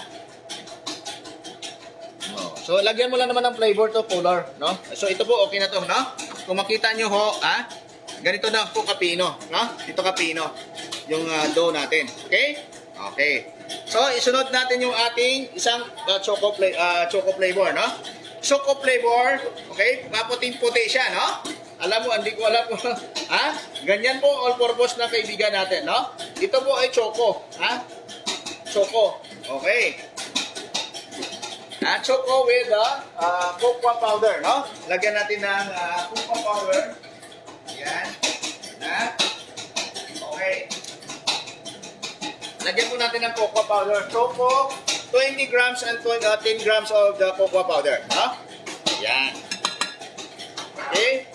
So, lagyan mo lang naman ng flavor to, color, no? So, ito po, okay na to, no? Kung makita nyo ho, ha? Ganito na po kapino, no? Dito kapino, yung uh, dough natin. Okay? Okay. So, isunod natin yung ating isang uh, choco, fla uh, choco flavor, no? Choco flavor, okay? Maputing-puti siya, no? Alam mo, hindi ko alam po, ha? Ganyan po all-purpose na kaibigan natin, no? Ito po ay choco, ha? Choco, okay. Uh, choco with the uh, cocoa powder, no? Lagyan natin ng uh, cocoa powder. Yan. Na? Okay. Lagyan po natin ng cocoa powder. Choco, twenty grams and ten grams of the cocoa powder, no? Yan. Okay?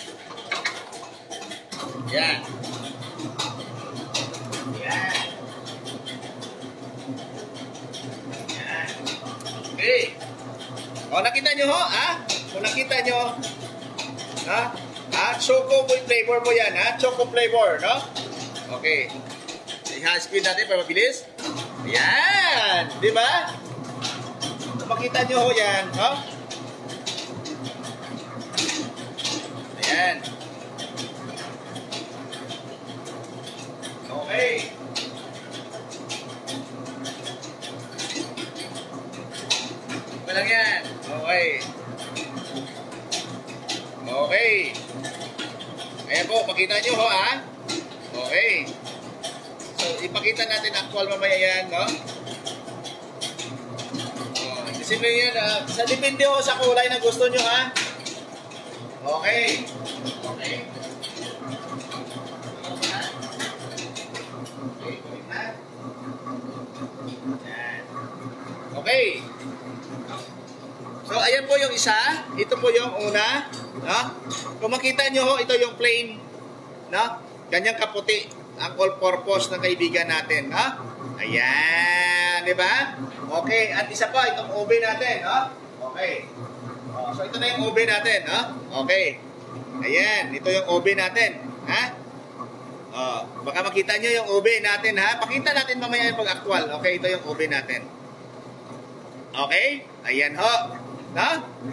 Yan. Yan. Yan. Okay. O, nakita nyo ho, ha? Kung nakita nyo, ha? Ha? Choco flavor po yan, ha? Choco flavor, no? Okay. I-speed natin para mabilis. Yan! Di ba? Kung makita nyo ho yan, no? Ayan. Okay. Ito lang yan. Okay. Okay. Ayan po, makita nyo ho, ha? Okay. So, ipakita natin actual mamaya yan, no? Oh, simple yan, ha? Sa depende ho sa kulay na gusto nyo, ha? Okay. Okay. Okay. So, ayan po yung isa. Ito po yung una. No? Kung makita nyo ho, ito yung plain. No? Ganyang kaputi. Ang all-purpose ng kaibigan natin. No? Ayan. Diba? Okay. At isa pa, itong ube natin. No? Okay. Oh, so, ito na yung ube natin. No? Okay. Ayan. Ito yung ube natin. Ha? Oh, baka makita nyo yung ube natin, ha? Pakita natin mamaya yung pag-actual. Okay, ito yung ube natin. Okay? Ayan ho. No?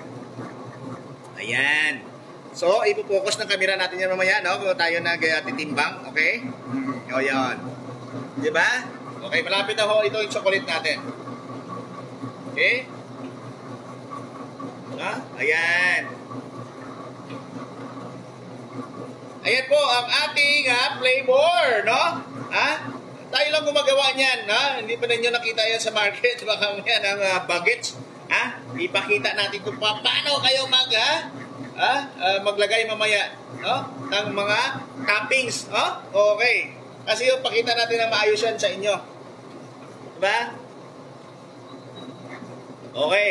Ayan. So, ipopokus ng camera natin yan mamaya, no? Kung tayo nag-titimbang, okay? O, yan. Diba? Okay, malapit na ho. Ito yung chocolate natin. Okay? No? Ayan. Ayan po ang ating ha, flavor, no? Ha? Tayo lang gumagawa niyan, ha? Hindi pa ninyo nakita yan sa market. Baka yan ang uh, baggage. Ha? Ipakita natin kung paano kayo mag, ha? Ha? Uh, maglagay mamaya, no? Ng mga toppings, no? Okay. Kasi yung pakita natin na maayos yan sa inyo. Diba? Okay.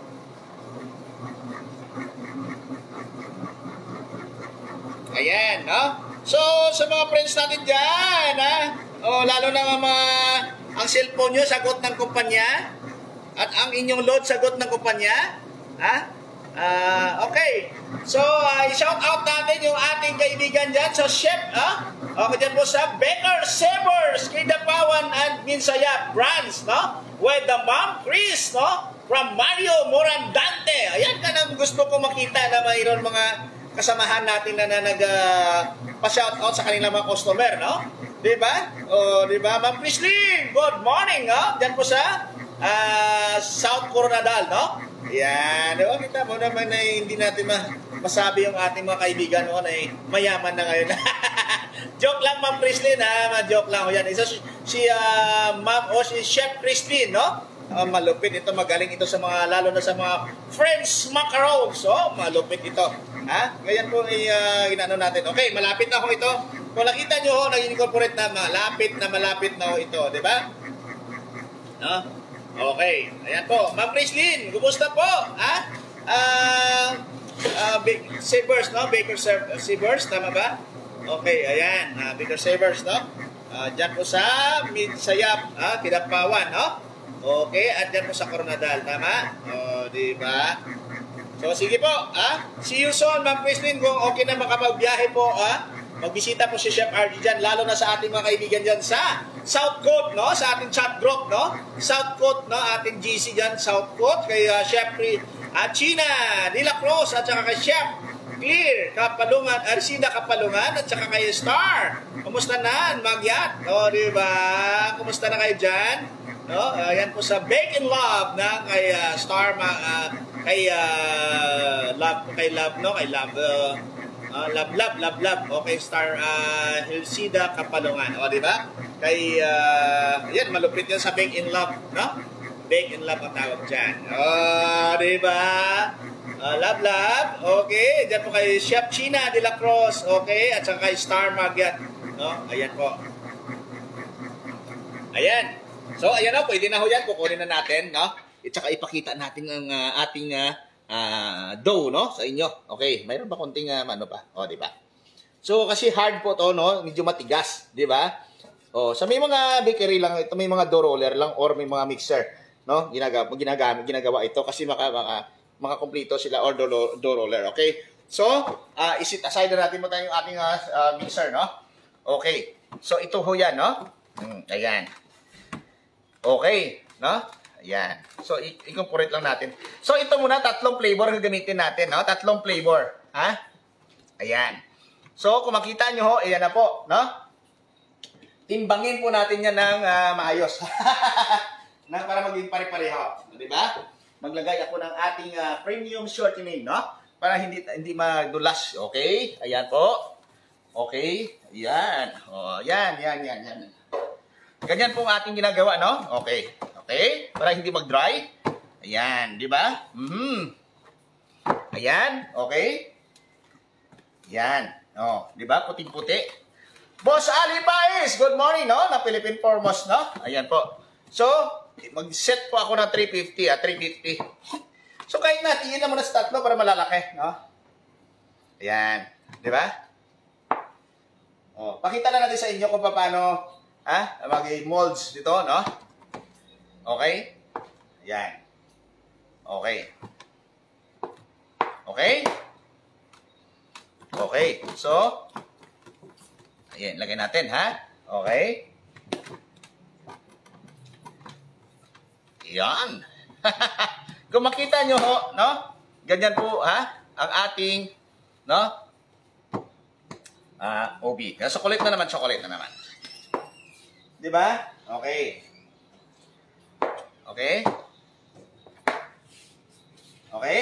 Ayan, no? So, sa mga friends natin dyan, ha? O, lalo na mga, ang cellphone nyo, sagot ng kumpanya. At ang inyong load, sagot ng kumpanya. Ha? Uh, okay. So, uh, i-shout out natin yung ating kaibigan dyan sa chef, ha? Okay, dyan po sa Baker Sabers, Kidapawan and Minsaya brands, no? With the Mom Chris, no? From Mario Morandante. Ayan ka nang gusto ko makita na mayroon mga kasamahan natin na, na nag-pa-shoutout uh, sa kanilang mga customer, no? Diba? O, diba? Ma'am Chrislyn, good morning, no? Diyan po sa uh, South Coronadal, no? Yan. Diba, kita mo naman na hindi natin ma masabi yung ating mga kaibigan no, na eh, mayaman na ngayon. Joke lang, Ma'am Christine, ha? Joke lang. O yan, isa si, si uh, Ma'am, o si Chef Christine, no? Uh, malupit ito, magaling ito sa mga, lalo na sa mga French macarons. Oh, malupit ito. Ha? Ngayon po, uh, inano natin. Okay, malapit na ho ito. Kung nakita nyo ho, nag-incorporate na malapit na malapit na ho ito. Di ba? No? Okay. Ayan po. Ma'am Christine, kumusta po? Ha? Ah... Uh, uh, Savers, no? Baker Savers, tama ba? Okay, ayan. Uh, Baker Savers, no? Uh, dyan po sa Midsayap, ah, Kidapawan, no? Okay, at dyan po sa Coronadal, tama? O, di ba? So, sige po, ah? See you soon, Ma'am Christine, kung okay na makapagbiyahe po, ah? Magbisita po si Chef R G dyan, lalo na sa ating mga kaibigan dyan sa South Coast, no? Sa ating chat group, no? South Coast, no? Ating G C dyan, South Coast, kay uh, Chef at China, De La Cruz, at saka kay Chef Clear, Kapalungan, Arsida Kapalungan, at saka kay Star. Kumusta na, Magyat? O, di ba? Kumusta na kayo dyan? No? Ayan po sa Bake in Love na kay uh, Star, uh, kay uh, Love, kay Love, no? Kay Love, uh, uh, Love, Love, Love, Love. Okay, Star, uh, Hilsida Kapalungan. O, di ba? Kay, uh, yan, malupit yan sa Bake in Love, no? Bake in Love ang tawag dyan. Oh, di ba? Uh, love, love. Okay. Diyan po kay Chef China De La Cruz. Okay. At saka kay Star Magyat. No? Ayan po. Ayan. So, ayan na. Pwede na ho yan. Kukunin na natin. No? At saka ipakita natin ang uh, ating uh, uh, dough, no? Sa inyo. Okay. Mayroon ba konting uh, ano pa? O, di ba? So, kasi hard po to, no? Medyo matigas. Di ba? O, sa may mga bakery lang, ito may mga dough roller lang or may mga mixer. No, ginagawa ginagamit ginagawa ito kasi maka, maka makakumpleto sila or dough roller, okay? So, uh, isit aside na natin mo tayo yung ating uh, uh, mixer, no? Okay. So, ito ho yan, no? Hmm, ayan. Okay, no? Ayan. So, i-incorporate lang natin. So, ito muna, tatlong flavor ang gagamitin natin, no? Tatlong flavor, ha? Ayan. So, kung makita nyo ho, ayan na po, no? Timbangin po natin yan ng uh, maayos. Na para maging pare-pareho, di ba? Maglagay ako ng ating uh, premium shortening, no? Para hindi hindi madulas, okay? Ayan po. Okay, ayan. Oh, ayan, yan, yan, yan. Ganyan po ang ating ginagawa, no? Okay. Okay? Para hindi mag-dry. Ayan, di ba? Mhm. Ayan, okay? Ayan. Oh, di ba? Puting-puti. Boss Ali Pais, good morning, no? Na Philippine Foremost, no? Ayan po. So, mag-set po ako ng three fifty, ah, three fifty. So, kahit natin, yun naman sa tatlo para malalaki, no? Ayan. Di ba? Oh, pakita na natin sa inyo kung paano, ha? Mag-molds dito, no? Okay? Ayan. Okay. Okay? Okay. So, ayan, lagay natin, ha? Okay? Yan. Kung makita nyo ho, no? Ganyan po, ha? Ang ating, no? Ah, uh, O B. Chocolate na naman, chocolate na naman. Di ba? Okay. Okay? Okay?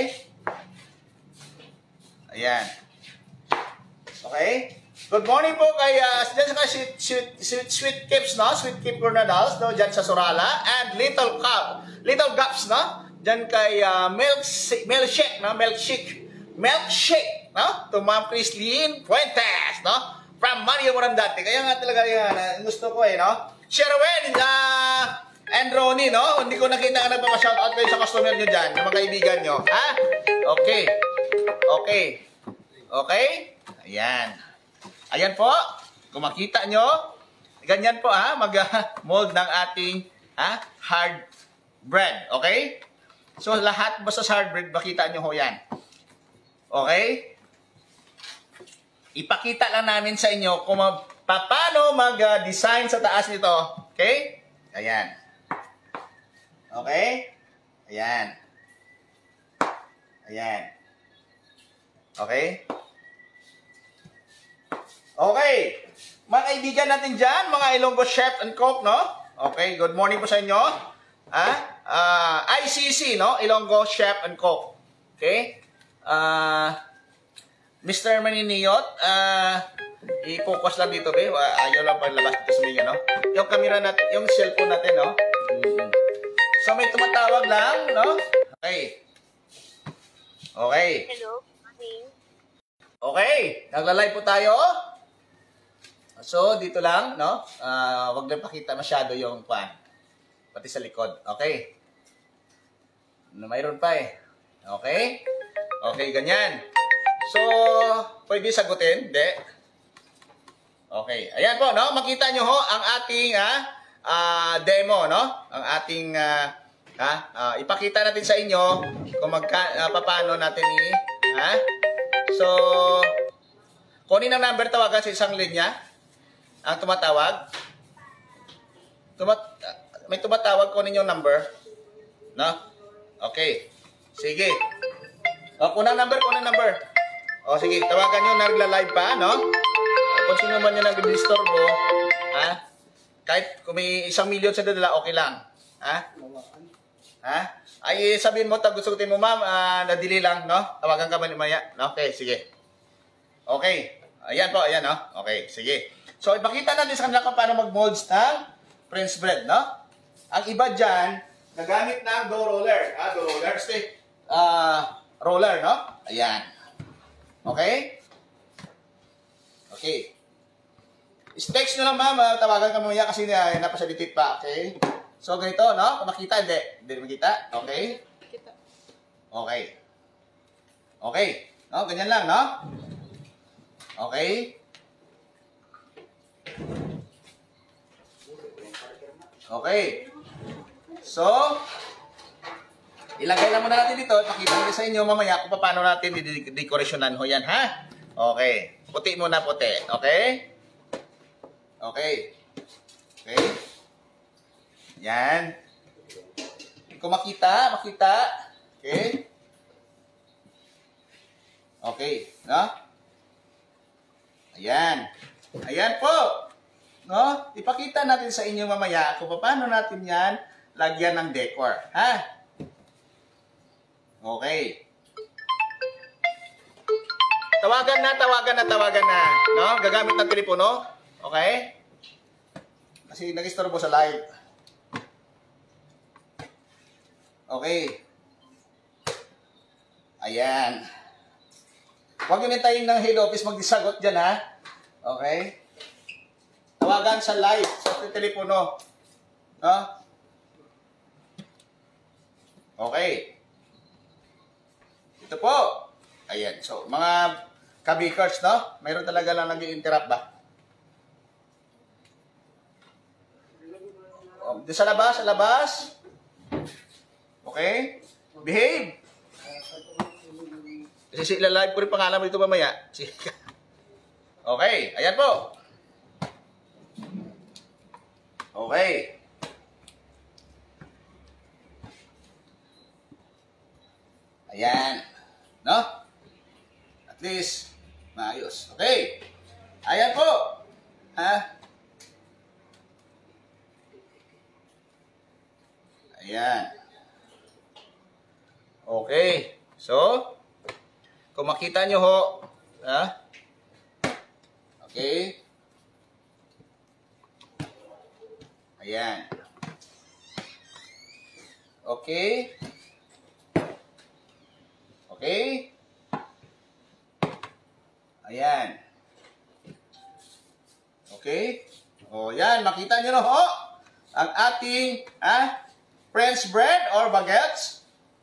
Ayan. Okay? Good morning po kay, uh, dyan sa sweet, sweet, sweet, sweet Kips, no? Sweet Kip Granadals, no? Dyan sa Surala. And Little Cup, Little Gaps, no? Dyan kay uh, Milk, Milkshake, no? Milkshake. Milkshake, no? To Ma'am Christine Fuentes, no? From Mario Morandante. Kaya nga talaga yan, uh, gusto ko eh, no? Sherwin, uh, and Ronnie, no? Hindi ko nakita ka nagpapashoutout kayo sa customer nyo dyan, ng mga kaibigan nyo. Ha? Okay. Okay. Okay? Ayan. Ayan po, kung makita nyo, ganyan po ha, mag-mold ng ating ha, hard bread. Okay? So lahat basta sa hard bread, makita nyo ho yan. Okay? Ipakita lang namin sa inyo kung paano mag-design sa taas nito. Okay? Ayan. Okay? Ayan. Ayan. Okay? Okay. Mga kaibigan natin dyan, mga Ilonggo Chef and Cook, no? Okay, good morning po sa inyo. Ha? uh, I C C, no? Ilonggo Chef and Cook. Okay? Uh, Mister Maniniyot, uh, i-focus lang dito, be. Ayaw lang palabas dito sa inyo, no? Yung camera natin, yung cellphone natin, no? Mm-hmm. So, may tumatawag lang, no? Okay. Okay. Hello, morning. Okay. Nagla-live po tayo. So, dito lang, no? Uh, wag lang pakita masyado yung pan. Pati sa likod. Okay. Mayroon pa eh. Okay? Okay, ganyan. So, pwede sagutin? Hindi. Okay. Ayan po, no? Makita nyo ho ang ating ah, uh, demo, no? Ang ating uh, ah, uh, ipakita natin sa inyo kung magka, uh, paano natin i ha? So, kunin ang number, tawagan sa isang linya. Ang tumatawag. Tumat uh, may tumatawag, kunin yung number. No? Okay. Sige. O, kunang number, kunang number. O, sige. Tawagan nyo, nagla-live pa, no? Kung sino man yung nag-disturbo, ha? Kahit kung may isang milyon sa dadala, okay lang. Ha? Ha? Ay, sabihin mo, tagusutin mo, ma'am, uh, nadili lang, no? Tawagan ka maya. Okay, sige. Okay. Ayan po, ayan, no? Okay, sige. So, ipakita natin sa kanila kung paano mag-molds ng French bread, no? Ang iba dyan, nagamit ng dough roller. Ah, dough roller. Stay. Uh, roller, no? Ayan. Okay? Okay. Text nyo lang, ma'am. Uh, tawagan ka mamaya kasi uh, napasalitit pa. Okay? So, ganito, no? Kung makita, hindi. Hindi makita. Okay? Kita. Okay. Okay. No? Ganyan lang, no? Okay? Okay. So, ilagay lang muna natin dito. Pakita natin sa inyo mamaya kung paano natin i-decorationan ho yan, ha? Okay. Puti muna, puti. Okay? Okay. Okay. Yan. Kung makita, makita. Okay? Okay. No? Ayan. Ayan po. No? Ipakita natin sa inyo mamaya kung paano natin yan lagyan ng decor. Ha? Okay. Tawagan na, tawagan na, tawagan na. No? Gagamit ng telepono. Okay? Kasi nag-istorbo sa live. Okay. Ayan. Huwag nyo nintayin ng head office mag-isagot dyan, ha? Okay? Tawagan sa live, sa telepono. No? Okay. Ito po. Ayan. So, mga kabikers, no? Mayroon talaga lang nag-i-interrupt ba? Oh, sa labas, sa labas. Okay? Behave. Kasi sila live ko rin pangalan mo dito mamaya. Okay. Ayan po. Okay. Ayan. No? At least, maayos. Okay. Ayan po. Ha? Ayan. Okay. So, kung makita nyo ho, ha? Okay. Ayan. Okay. Okay. Ayan. Okay. O, yan. Makita nyo no ho? Ang ating ah, French bread or baguettes.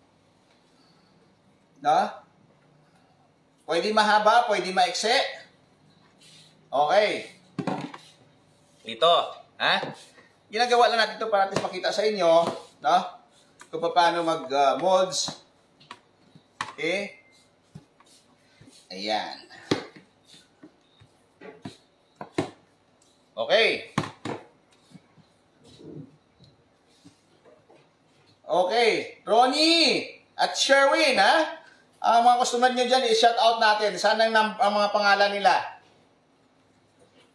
No? Pwede mahaba, pwede maiksi. Okay. Ito. Ha? Ginagawa lang natin ito para natin makita sa inyo, no? Kung paano mag-molds. Uh, okay? Ayan. Okay. Okay. Ronnie at Sherwin, ha? Ang mga customer nyo dyan, i-shout out natin. Saan ang, ang mga pangalan nila?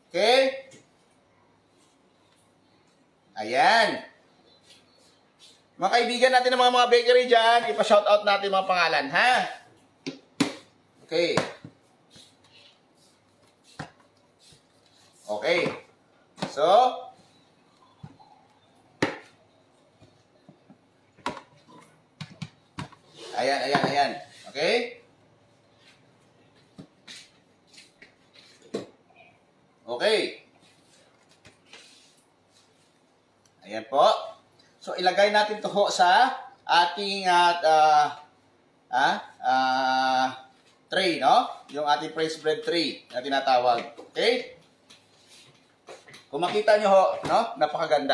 Okay? Ayan. Mga kaibigan natin ng mga mga bakery dyan, ipa-shoutout natin mga pangalan, ha? Okay. Okay. So, ayan, ayan, ayan. Okay? Okay. Ayan po. So, ilagay natin to ho sa ating at uh, ah, uh, tray, no? Yung ating praise bread tray na tinatawag. Okay? Kung makita nyo ho, no? Napakaganda.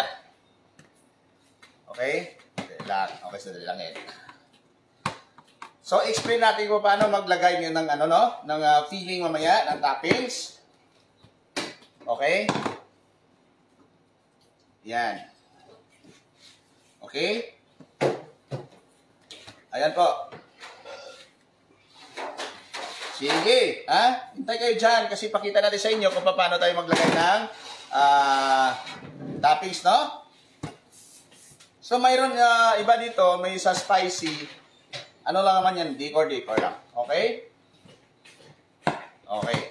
Okay? Okay lang. Okay, sadali lang eh. So, explain natin kung paano maglagay nyo ng, ano, no? Ng uh, filling mamaya, ng toppings. Okay? Yan. Okay? Ayan po. Sige, ha? Hintay kayo dyan kasi pakita natin sa inyo kung paano tayo maglagay ng uh, toppings, no? So, mayroon uh, iba dito, may sa spicy. Ano lang naman yan? Decor, decor lang. Okay? Okay.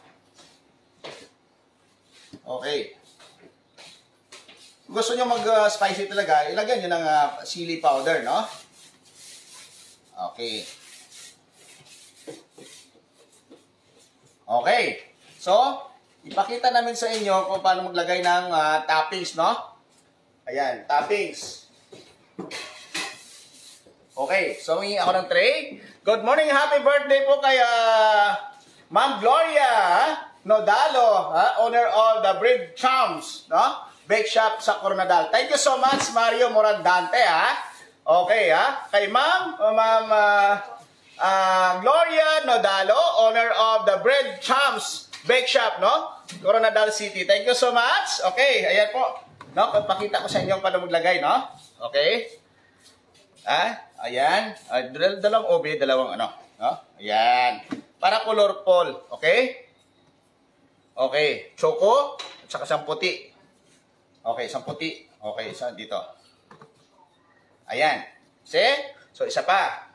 Okay. Kung gusto nyo mag-spicy uh, talaga, ilagyan nyo ng uh, chili powder, no? Okay. Okay. So, ipakita namin sa inyo kung paano maglagay ng uh, toppings, no? Ayan, toppings. Okay. So, hingi ako ng tray. Good morning, happy birthday po kay uh, Ma'am Gloria Nodalo, uh, owner of the Bread Charms, no? Bake Shop sa Coronadal. Thank you so much, Mario Morandante, ha? Okay, ha? Kay Ma'am, uh, Ma'am uh, uh, Gloria Nodalo, owner of the Bread Charms Bake Shop, no? Coronadal City. Thank you so much. Okay, ayan po. No, pakita ko sa inyo paano maglagay, no? Okay. Ah, ayan. Uh, dal dalawang obe, dalawang ano, no? Ayan. Para colorful, okay? Okay, choco at saka isang puti. Okay, isang puti. Okay, isa dito. Ayan. See? So, isa pa.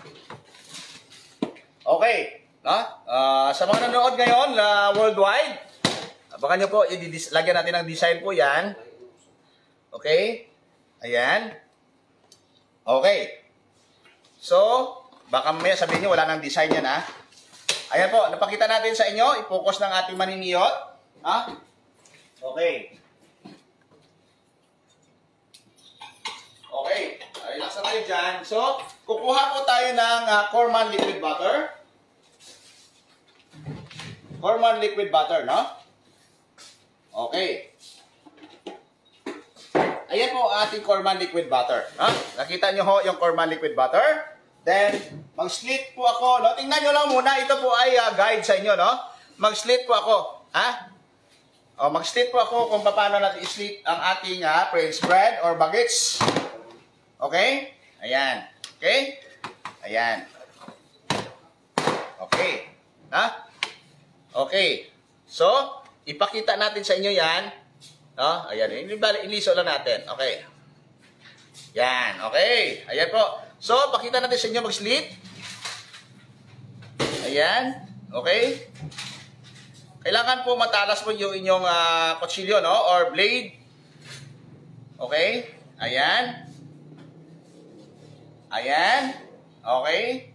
Okay. No? Uh, sa mga nanonood ngayon, uh, worldwide, baka nyo po, lagyan natin ng design po yan. Okay? Ayan. Okay. So, baka mamaya sabihin nyo, wala nang design yan, ha? Ayan po, napakita natin sa inyo. I-focus ng ating maniniyot. Ha? Okay. Okay. Relax na tayo dyan. So, kukuha po tayo ng uh, Corman liquid butter. Corman liquid butter, no? Okay. Ayan po ating Corman liquid butter. Ha? Nakita nyo ho yung Corman liquid butter. Then, mag-slit po ako. No? Tingnan nyo lang muna. Ito po ay uh, guide sa inyo, no? Mag-slit po ako. Ha? O, mag-slit po ako kung paano natin i-slit ang ating uh, French bread or baguettes. Okay? Ayan. Okay? Ayan. Okay. Ha? Okay. So, ipakita natin sa inyo yan. No? Ayan. Iliso lang natin. Okay. Yan. Okay. Ayan po. So, pakita natin sa inyo mag-slit. Ayan. Okay. Kailangan po matalas po yung inyong uh, kutsilyo, no? Or blade. Okay. Ayan. Ayan. Okay.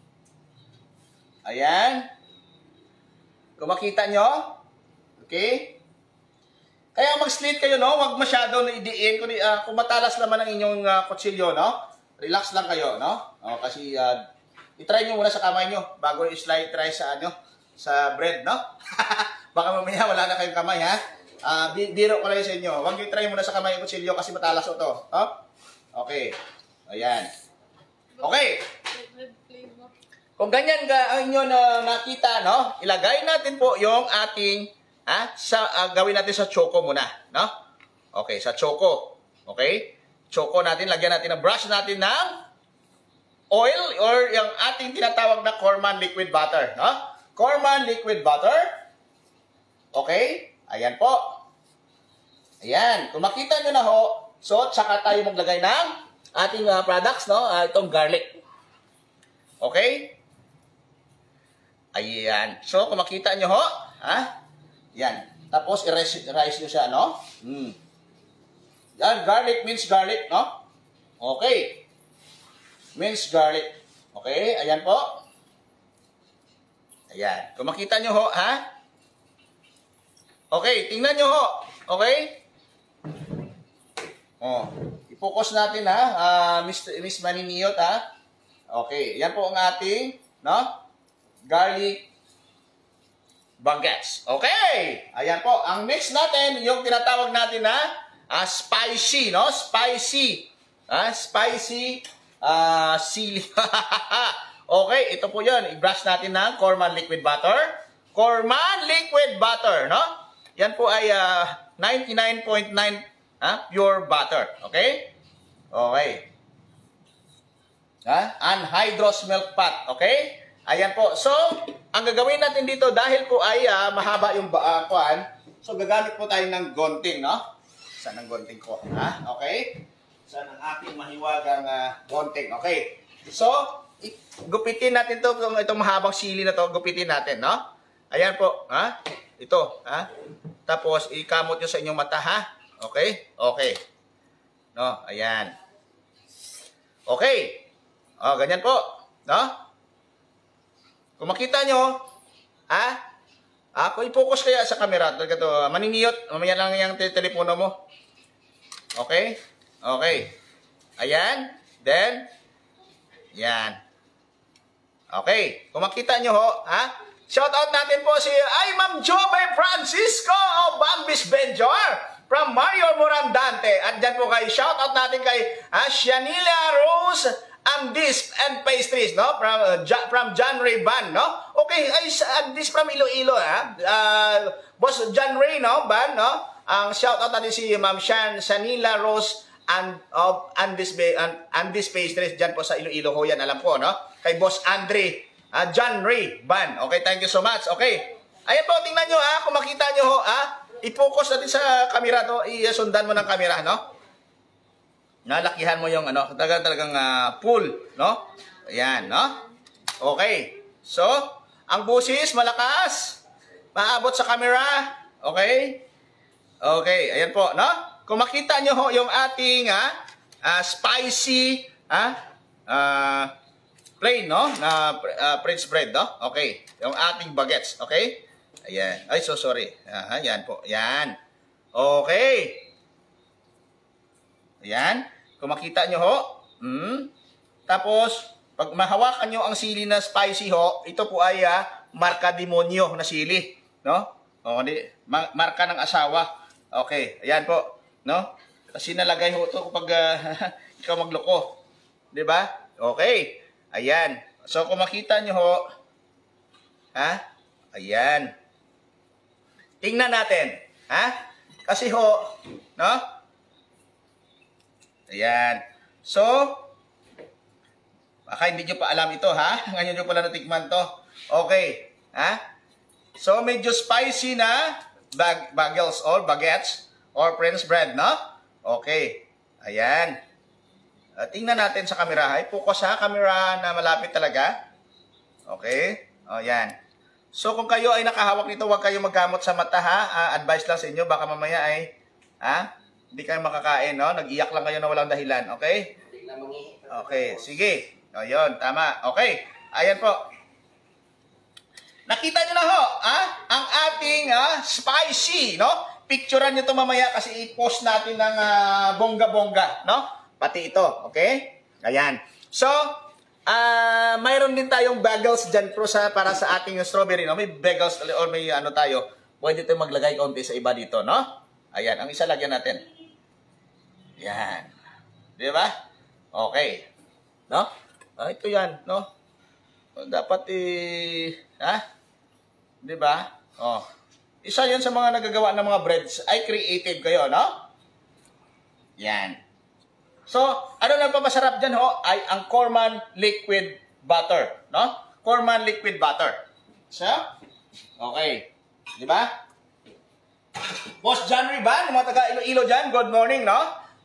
Ayan. Kung makita nyo. Okay. Kaya mag-slit kayo, no? Huwag masyado na idiin. Kung, uh, kung matalas naman ang inyong uh, kutsilyo, no? Relax lang kayo, no? O, kasi, uh, itry nyo muna sa kamay nyo bago i-slide try sa, ano, sa bread, no? Baka mamaya wala na kayong kamay, ha? Uh, biro ko lang sa inyo. Huwag nyo try muna sa kamay yung kutsilyo kasi matalas ito. No? Okay. Ayan. Okay. Kung ganyan ga ang inyo na nakita, no? Ilagay natin po yung ating, ha? Sa, uh, gawin natin sa choco muna, no? Okay, sa choco. Okay? Choco natin, lagyan natin ng brush natin ng oil or yung ating tinatawag na Corman liquid butter, no? Corman liquid butter. Okay? Ayan po. Ayan. Kung makita nyo na ho, so, tsaka tayo maglagay ng ating uh, products, no? Uh, itong garlic. Okay? Ayan. So, kung makita nyo ho, ha? Yan. Tapos, i-rice nyo siya, no? Hmm. Yan, garlic means garlic, no? Okay. Means garlic. Okay, ayan po. Ayan. Kung makita nyo ho, ha? Okay, tingnan nyo ho. Okay? Oh, i-focus natin, ha? Uh, Miss, Miss Maniniyot, ha? Okay, yan po ang ating, no? Garlic baguettes. Okay! Ayan po. Ang next natin, yung tinatawag natin na uh, spicy, no? Spicy. Uh, spicy uh, sili. Okay, ito po yun. I-brush natin ng Corman liquid butter. Corman liquid butter, no? Yan po ay uh, ninety-nine point nine uh, pure butter. Okay? Okay. Uh, anhydrous milk fat. Okay? Ayan po. So, ang gagawin natin dito, dahil po ay uh, mahaba yung uh, kuan, so gagamit po tayo ng gunting, no? Saan ang gunting ko? Ha? Okay? Saan ang ating mahiwagang uh, gunting? Okay. So, gupitin natin to, itong, itong mahabang sili na to, gupitin natin, no? Ayan po, ha? Ito, ha? Tapos, ikamot nyo sa inyong mata, ha? Okay? Okay. No? Ayan. Okay. O, ganyan po. No? Kung makita nyo, ha? Ako, i-focus kaya sa camera. Ito, maniniyot. Mamaya lang yung telepono mo. Okay? Okay. Ayan. Then, yan. Okay. Kung makita nyo ho, ha? Shout out natin po si, ay, Ma'am Jobe Francisco of Bambis Benjor from Mario Morandante. At dyan po kay, shout out natin kay ha, Shanila Rose and this and pastries, no? From uh, ja, from John Ray Ban, no? Okay, ay and this from Iloilo, ha? Uh, Boss John Ray, no? Ban, no? Ang shout out natin si Ma'am Shan Shanila Rose and of and this and, and this pastries diyan po sa Iloilo ho yan, alam ko, no? Kay Boss Andre, uh, John Ray Ban. Okay, thank you so much. Okay. Ayan po, tingnan nyo, ha? Kung makita nyo ho, ha? I-focus natin sa camera to, i-sundan mo ng camera, no? Nalakihan mo yung ano, talagang talagang uh, full, no? Ayan, no? Okay. So, ang busis malakas. Maabot sa camera. Okay? Okay, ayan po, no? Kung makita nyo ho yung ating uh, uh, spicy uh, uh, plain, no? Na uh, French bread, no? Okay. Yung ating baguettes, okay? Ayan. Ay, so sorry. Uh, ayan po. Ayan. Okay. Ayan. Kung makita nyo ho. Mm. Tapos, pag mahawakan nyo ang sili na spicy ho, ito po ay uh, marka demonyo na sili. No? O, di, ma marka ng asawa. Okay. Ayan po. No? Kasi nalagay ho ito kapag uh, ikaw magloko. Diba? Okay. Ayan. So, kung makita nyo ho, ha? Ayan. Tingnan natin. Ha? Kasi ho, no? Ayan. So, baka hindi nyo pa alam ito, ha? Ngayon nyo pala natikman to. Okay. Ha? So, medyo spicy na bag bagels or baguettes or French bread, no? Okay. Ayan. Uh, tingnan natin sa camera, ha? Focus ha, camera na malapit talaga. Okay. O, yan. So, kung kayo ay nakahawak nito, huwag kayo magkamot sa mata, ha? Uh, advice lang sa inyo, baka mamaya ay, ha? Hindi kayo makakain, no? Nag-iyak lang kayo na walang dahilan, okay? Okay, sige. O, yun, tama. Okay, ayan po. Nakita nyo na ho, ha? Ang ating uh, spicy, no? Picturean nyo ito mamaya kasi i-post natin ng uh, bongga-bongga, no? Pati ito, okay? Ayan. So, uh, mayroon din tayong bagels dyan pro sa, para sa ating strawberry, no? May bagels or may ano tayo. Pwede tayong maglagay kaunti sa iba dito, no? Ayan, ang isa lagyan natin. Yan. Di ba? Okay. No? Ah, ito yan, no? Dapat eh, ha? Di ba? Oh. Isa yan sa mga nagagawa ng mga breads. Ay, creative kayo, no? Yan. So, ano lang pa masarap dyan, ho? Ay, ang Corman liquid butter, no? Corman liquid butter. So, okay. Di ba? Boss John Riban, mga taga Iloilo dyan, good morning, no?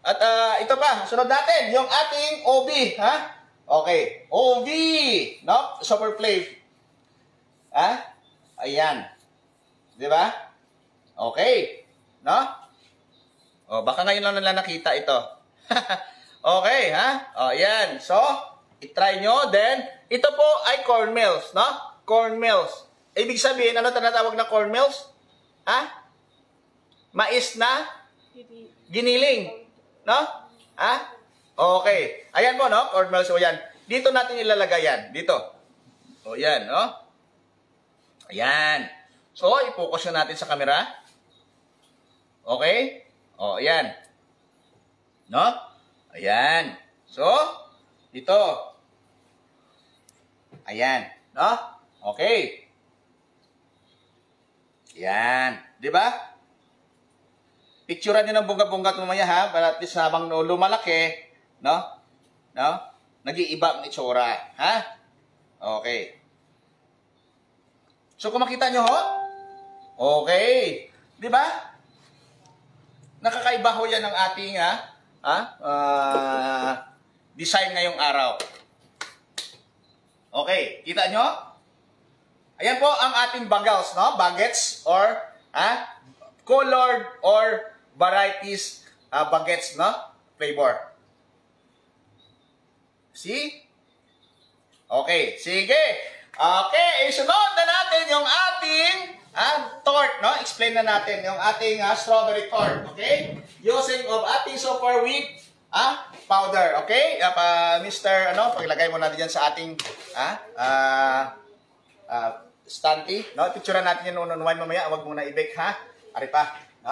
At uh, ito pa, sunod natin, yung ating O B, ha? Okay, O B, no? Super play. Ha? Ayan. Di ba? Okay. No? O, baka ngayon lang nila nakita ito. Okay, ha? O, ayan. So, itry nyo. Then, ito po ay cornmeals, no? Cornmeals. Ibig sabihin, ano tinatawag na cornmeals? Ha? Mais na giniling. No? Ha? Okay. Ayan po, no? Cornmeals. O, yan. Dito natin ilalagay yan. Dito. O, yan, no? Ayan. So, i-focus na natin sa camera. Okay? O, ayan. No? Ayan. So, dito. Ayan. No? Okay. Ayan. Di ba? Picturean nyo ng bongga-bongga tumaya ha, para at least habang lumalaki, no? No? Nag-iiba ang itsura. Ha? Okay. So, kung makita nyo ho? Okay. Di ba? Nakakaiba ho yan ng ating ha? Ha? Uh, design ngayong araw. Okay. Kita nyo? Ayan po ang ating bagels, no? Baguettes or ha? Colored or varieties uh, baguettes, no? Flavor. See? Okay. Sige. Okay. Isunod na natin yung ating ah, tort, no? Explain na natin yung ating ah, strawberry tort, okay? Using of ating super wheat ah, powder, okay? Uh, pa, Mister ano, paglagay mo natin dyan sa ating ah, ah, ah, Stanty, no? Picturean natin yung ununwain mamaya, wag muna i-bake, ha? Ari pa, no?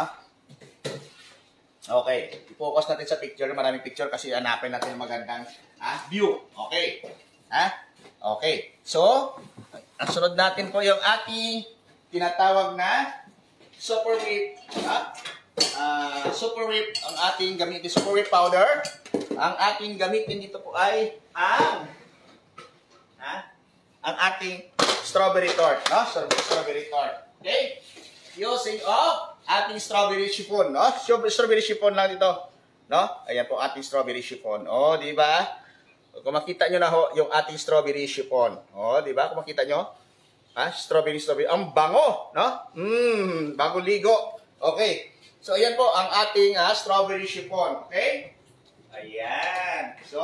Okay, i-focus natin sa picture, maraming picture kasi hanapin natin yung magandang ah, view, okay? Ha? Okay, so, ang sunod natin po yung ating tinatawag na super whip, ha? Uh, super whip, ang ating gamitin, super whip powder. Ang ating gamitin dito po ay ang ha? Ang ating strawberry tart, no? Strawberry tart. Okay? Using of ating strawberry chiffon, no? Strawberry chiffon lang dito, no? Ayan po ating strawberry chiffon. Oh, di ba? Kung makita nyo na ho, yung ating strawberry chiffon. Oh, di ba? Kung makita nyo, ha? Strawberry, strawberry. Ang bango, no? Mmm, bago ligo. Okay. So, ayan po ang ating uh, strawberry chiffon. Okay? Ayan. So,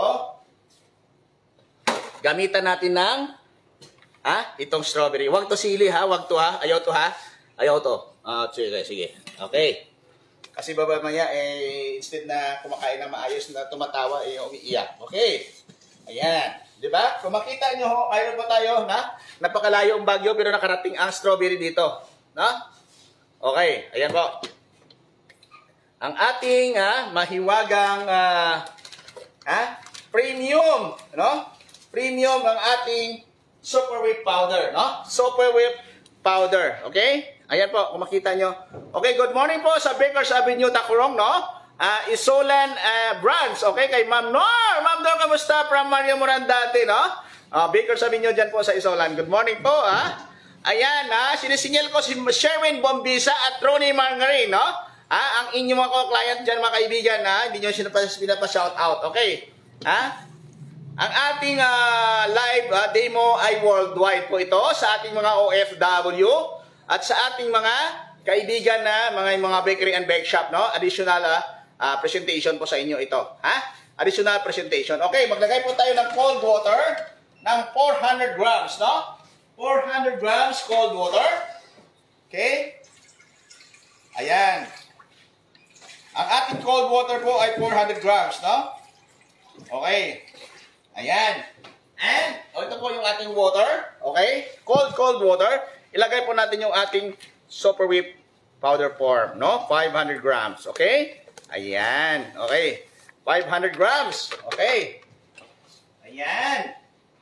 gamitan natin ng ha? Itong strawberry. Huwag to sili, ha? Huwag to, ha? Ayaw to, ha? Ayaw to. Uh, sige, sige. Okay. Kasi baba maya, eh, instead na kumakain na maayos na tumatawa, eh, umiiyak. Okay. Ayan. Diba? Kung makita nyo ho, mayroon po tayo na napakalayo ang Baguio pero nakarating ang strawberry dito. No? Okay. Ayan po. Ang ating ah, mahiwagang ah, ah, premium. No? Premium ang ating super whip powder. No? Super whip powder. Okay? Ayan po. Kung makita nyo. Okay. Good morning po sa Bakers Avenue, Tacurong. No? Uh, Isolan uh, Brands, okay, kay Ma'am Nor. Ma'am Nor, kamusta? From Mario Morandate, no? Uh, Baker sabi nyo dyan po sa Isolan. Good morning po, ha? Ayan, ha? Sinisingil ko si Sherwin Bombisa at Ronnie Margarin, no? Ha? Ang inyong mga client dyan, mga kaibigan, ha? Hindi nyo pinapa-shout out, okay? Ha? Ang ating uh, live uh, demo ay worldwide po ito sa ating mga O F W at sa ating mga kaibigan na mga mga bakery and bake shop, no? Additional, uh, Uh, presentation po sa inyo ito. Ha? Additional presentation. Okay, maglagay po tayo ng cold water ng four hundred grams, no? four hundred grams cold water. Okay? Ayan. Ang ating cold water po ay four hundred grams, no? Okay. Ayan. And, oh, ito po yung ating water. Okay? Cold, cold water. Ilagay po natin yung ating super whip powder form, no? five hundred grams. Okay? Ayan. Okay. five hundred grams. Okay. Ayan.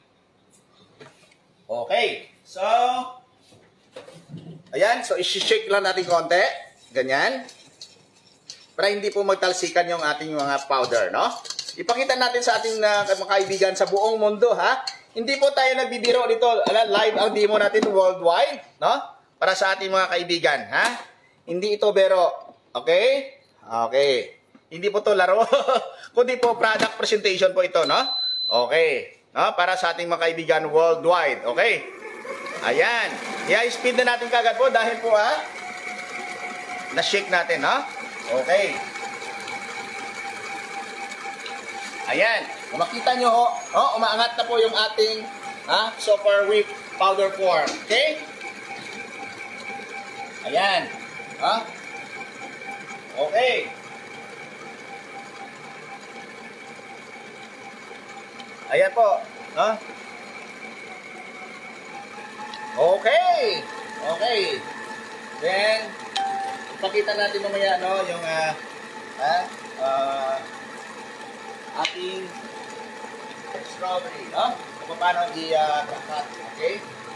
Okay. So, ayan. So, isi-shake lang natin konti. Ganyan. Para hindi po magtalsikan yung ating mga powder, no? Ipakita natin sa ating uh, mga kaibigan sa buong mundo, ha? Hindi po tayo nagbibiro dito. Live ang demo natin worldwide, no? Para sa ating mga kaibigan, ha? Hindi ito bero. Okay? Okay. Hindi po to laro. Kundi po product presentation po ito, no? Okay. No? Para sa ating mga kaibigan worldwide. Okay. Ayan. I-speed na natin kagad po dahil po ha, na-shake natin, no? Okay. Ayan. Kung makita nyo ho, oh, umaangat na po yung ating ha, super whip powder form. Okay? Ayan. Ha? Okay. Ayan po. Ha? Okay. Okay. Then, pakita natin mamaya, no, yung, ah, uh, uh, ating strawberry, no? Kung paano i-cut, okay?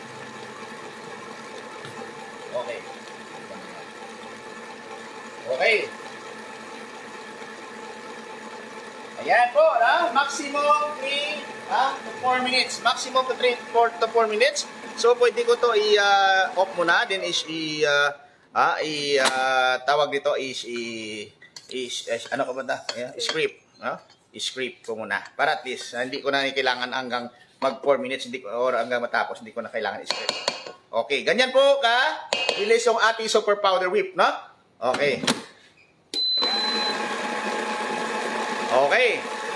Okay. Okay. Ayan po, ha? Maximum three to four minutes. Maximum to three to four minutes. So, pwede ko to i-off uh, muna. Then, is i- uh, ah, i- uh, tawag dito is i- is, is ano ko ba ito? Yeah, script. No? I-script ko muna. Para at least, uh, hindi ko na kailangan hanggang mag four minutes hindi ko, or hanggang matapos, hindi ko na kailangan i-script. Okay, ganyan po ka. Release yung ating super powder whip, no? Okay. Okay.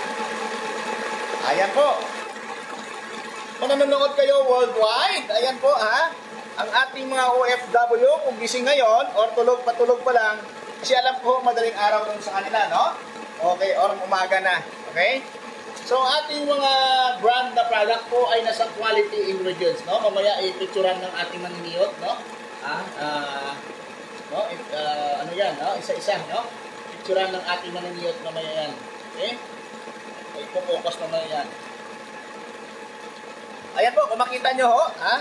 Ayan po. Kung nanonood kayo worldwide, ayan po ha. Ang ating mga O F W, kung gising ngayon, or tulog patulog pa lang, kasi alam ko madaling araw dun sa kanila, no? Okay, or umaga na. Okay? So, ating mga brand na product po ay nasa quality ingredients, no? Mamaya i-picturean ng ating maniniyot, no? Ah, uh, no? It, uh, ano yan, no? Isa-isa, no? Picturean ng ating maniniyot mamaya yan. Okay? So, ipo-focus mamaya yan. Ayan po, kung makita nyo ho, ha?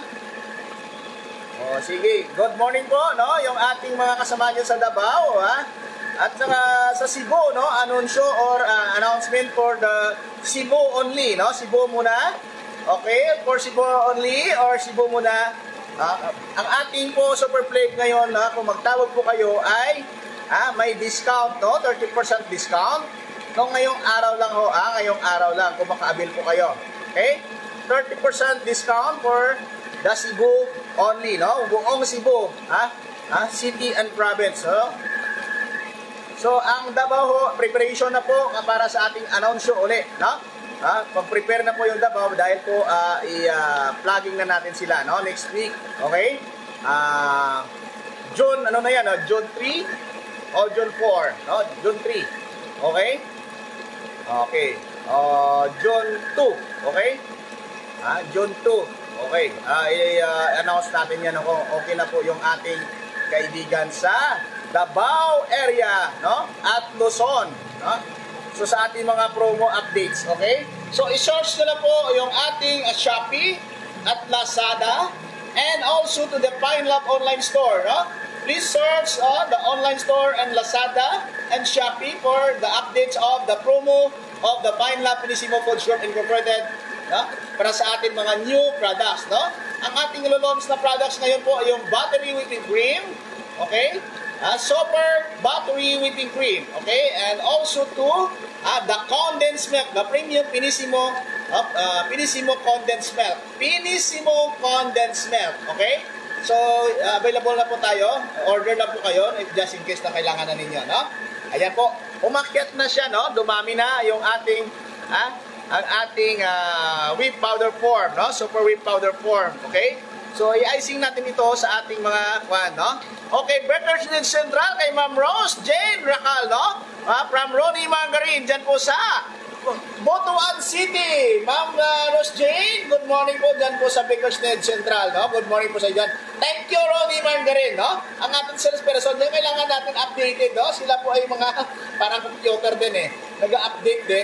O, sige. Good morning po, no? Yung ating mga kasama nyo sa Davao, ha? At saka sa Cebu, no? Anunsyo or uh, announcement for the Cebu only, no? Cebu muna. Okay? For Cebu only or Cebu muna. Uh, ang ating po Super Flake ngayon, na kung magtawag po kayo ay ah, may discount, no? thirty percent discount. No, ngayong araw lang ho, ah, ngayong araw lang kung maka-avail po kayo. Okay? thirty percent discount for the Cebu only, no? Buong Cebu, ha? Ah, city and province, no? So, ang Davao ho, preparation na po para sa ating announsyo uli, no? Ha? Pag-prepare na po yung Davao dahil po uh, i-plugging uh, na natin sila, no? Next week, okay? Uh, June, ano na yan, no? June three o June four, no? June three, okay? Okay. Uh, June two, okay? Ah, June two, okay. Uh, i-announce natin yan kung okay na po yung ating kaibigan sa Davao area, no? At Luzon, no? So sa ating mga promo updates, okay? So i-search na lang po yung ating uh, Shopee at Lazada and also to the Pine Lab online store, no? Please search uh, the online store and Lazada and Shopee for the updates of the promo of the Pine Lab Finissimo Food Shop Incorporated, no? Para sa ating mga new products, no? Ang ating ilo-launch na products ngayon po ay yung Battery Whipping Cream, okay? Uh, super Battery Whipping Cream, okay? And also to uh, the condensed milk, the premium Finissimo, uh, uh, Finissimo condensed milk. Finissimo condensed milk, okay? So, uh, available na po tayo. Order na po kayo, if just in case na kailangan na ninyo, no? Ayan po, umakyat na siya, no? Dumami na yung ating, ha? Ang ating uh, whip powder form, no? Super whip powder form, okay? So, i-icing natin ito sa ating mga kwan, no? Okay, Breakers Needs Central kay Ma'am Rose Jane Racal, no? Uh, from Ronnie Margarine, dyan po sa Botuan City. Ma'am uh, Rose Jane, good morning po dyan po sa Breakers Needs Central, no? Good morning po sa dyan. Thank you, Ronnie Margarine, no? Ang ating sales person, yung kailangan natin updated, no? Sila po ay mga parang computer din, eh. Nag-update din.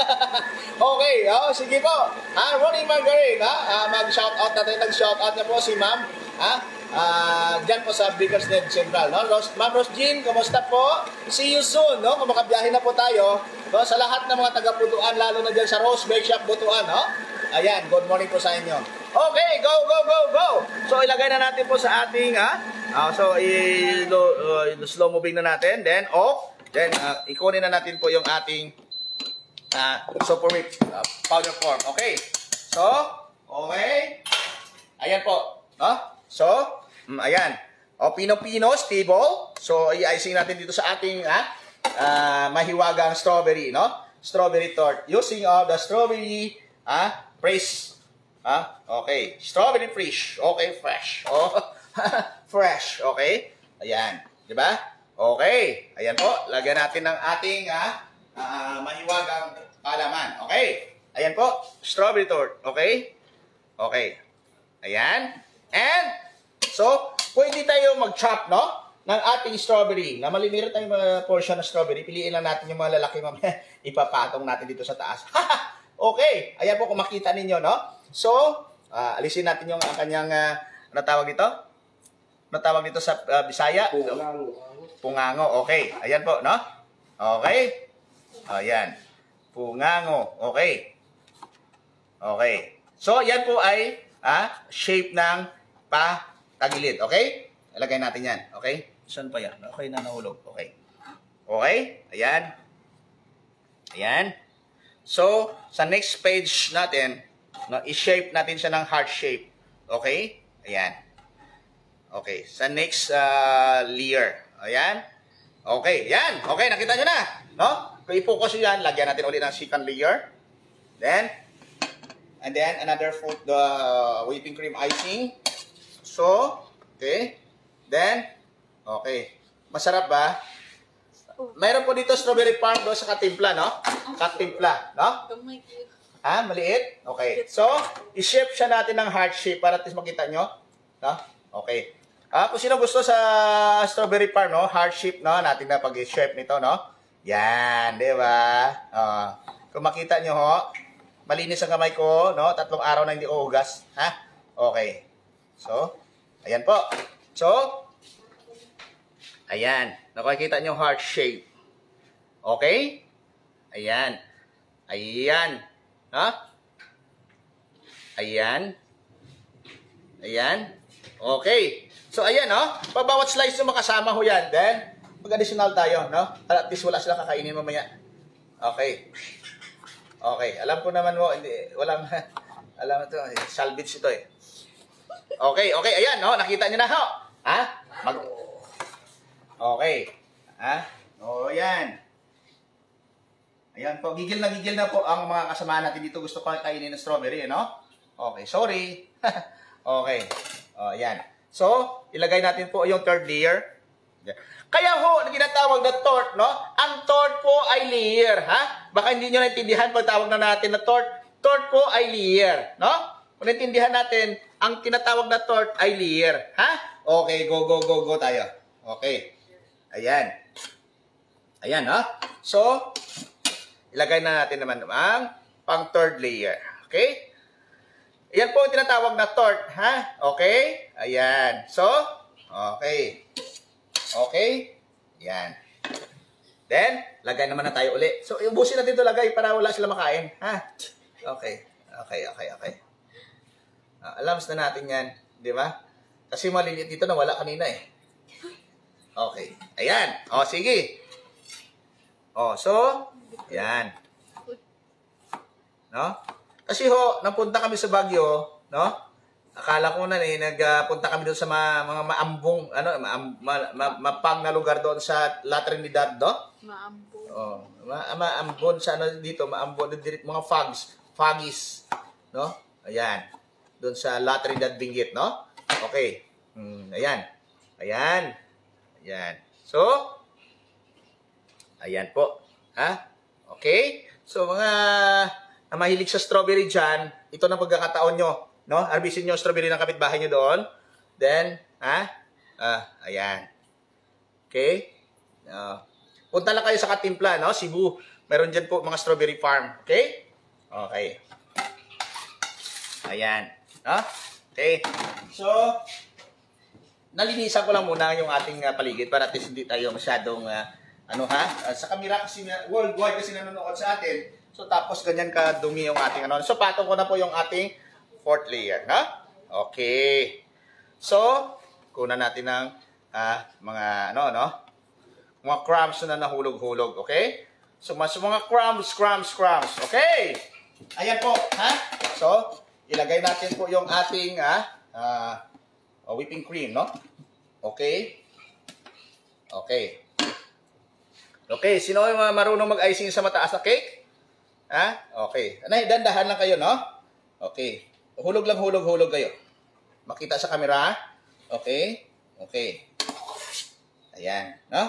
Okay, oh, sige po. Ha, Ronnie Margarine, ha? Uh, mag-shoutout natin, nag-shoutout na po si Ma'am, ha? Uh, dyan po sa Breakers Needs Central, no? Ma'am Rose Jean, kumusta po? See you soon, no? Kung makabiyahe na po tayo, no? Sa lahat ng mga taga-Butuan, lalo na dyan sa Rose Bake Shop Butuan, no? Ayan, good morning po sa inyo. Okay, go, go, go, go! So, ilagay na natin po sa ating, ha? Uh, so, i-slow uh, moving na natin. Then, off. Then, uh, ikunin na natin po yung ating uh, super whip uh, powder form. Okay? So, okay. Ayan po. No? So, mm, ayan. O, pino-pino, stable. So, i-icing natin dito sa ating uh, uh, mahiwagang strawberry, no? Strawberry tort. Using of the strawberry uh, fresh. Ah, okay. Strawberry fresh. Okay, fresh. Oh, fresh. Okay? Ayan. Di ba? Okay. Ayan po. Lagyan natin ng ating ah, uh, mahiwagang palaman. Okay? Ayan po. Strawberry tort. Okay? Okay. Ayan. And, so, pwede tayo mag-chop, no? Ng ating strawberry. Na malimiran tayong mga portion ng strawberry. Piliin lang natin yung mga lalaki mamaya. Ipapatong natin dito sa taas. Okay. Ayan po kung makita ninyo, no? So, uh, alisin natin yung uh, kanyang, uh, ano tawag dito? Ano tawag dito sa uh, Bisaya? Pungango. Pungango. Okay. Ayan po, no? Okay. Ayan. Pungango. Okay. Okay. So, yan po ay ah, shape ng patagilid. Okay? Ilagay natin yan. Okay? Saan pa yan? Okay na nahulog. Okay. Okay? Ayan. Ayan. So, sa next page natin, no, i-shape natin siya ng heart shape. Okay? Ayan. Okay. Sa next uh, layer. Ayan. Okay. Ayan. Okay. Nakita nyo na. No? Kung i-focus nyo yan, lagyan natin ulit ng second layer. Then, and then another foot, the whipping cream icing. So, okay. Then, okay. Masarap ba? Mayroon po dito strawberry farm doon sa katimpla, no? Katimpla, no? Gamay cute. Ah, maliit? Okay. So, i-shape siya natin ng heart shape para at least makita nyo. No? Okay. Ah, kung sino gusto sa strawberry farm, no? Heart shape, no? Natin na pag-shape nito, no? Yan, di ba? Uh, kung makita nyo, ho, malinis ang kamay ko, no? Tatlong araw na hindi ko hugas. Ha? Okay. So, ayan po. So, ayan. Nakikita nyo heart shape. Okay? Ayan. Ayan. Ha? Ayan. Ayan. Okay. So, ayan, no? Pag bawat slice nyo makasama ho yan. Then, mag-additional tayo, no? At least wala sila kakainin mamaya. Okay. Okay. Alam ko naman mo, hindi, walang, alam ito, salvage ito eh. Okay, okay. Ayan, no? Nakita nyo na, ho? Ha? Mag... Okay. Ha? O, ayan. Ayan po, gigil na gigil na po ang mga kasama natin dito. Gusto ko kainin ng strawberry, no? Okay, sorry. Okay. O, ayan. So, ilagay natin po yung third layer. Kaya ho, ginatawag na tort, no? Ang tort po ay layer, ha? Baka hindi nyo naintindihan pag tawag na natin na tort. Tort po ay layer, no? Kung naintindihan natin, ang tinatawag na tort ay layer, ha? Okay, go, go, go, go tayo. Okay. Ayan. Ayan, ha? So, ilagay na natin naman ang pang third layer. Okay? Ayan po ang tinatawag na tort, ha? Okay? Ayan. So, okay. Okay? Ayan. Then, lagay naman na tayo uli. So, ubusin natin ito lagay para wala sila makain, ha? Okay. Okay, okay, okay. Uh, alams na natin yan. Di ba? Kasi maliliit dito na wala kanina eh. Okay. Ayan. O, sige. O, so, ayan. No? Kasi ho, napunta kami sa Baguio, no? Akala ko na eh, nagpunta kami doon sa ma, mga maambong, ano, maam, ma, ma, mapang na lugar doon sa La Trinidad, do? Maambon. Oh, ma, maambon sa ano dito, maambon dito, mga fogs, foggies, no? Ayan. Doon sa La Trinidad Benguet, no? Okay. Hmm, ayan. Ayan. Ayan. So, ayan po. Ha? Okay? So, mga na mahilig sa strawberry dyan, ito na pagkakataon nyo. No? Harbisin nyo strawberry ng kapitbahay nyo doon. Then, ha? Ah, ayan. Okay? Uh, punta lang kayo sa Katimpla, no? Cebu. Meron dyan po mga strawberry farm. Okay? Okay. Ayan. No? Okay. So, nalinisan ko lang muna yung ating uh, paligid para at least hindi tayo masyadong uh, ano ha? Uh, sa camera kasi worldwide kasi nanonood sa atin. So tapos ganyan ka dumi yung ating ano. So patong ko na po yung ating fourth layer, ha? Okay. So, kunan natin ng uh, mga ano no. mga crumbs na nahulog-hulog, okay? So, mas mga crumbs, crumbs, crumbs, okay? Ayan po, ha? So, ilagay natin po yung ating ah, uh, whipping cream, no? Okay? Okay. Okay, sino yung marunong mag-icing sa mataas na cake? Ha? Okay. Anay, dandahan lang kayo, no? Okay. Hulog lang, hulog, hulog kayo. Makita sa camera. Okay. Okay. Ayan, no?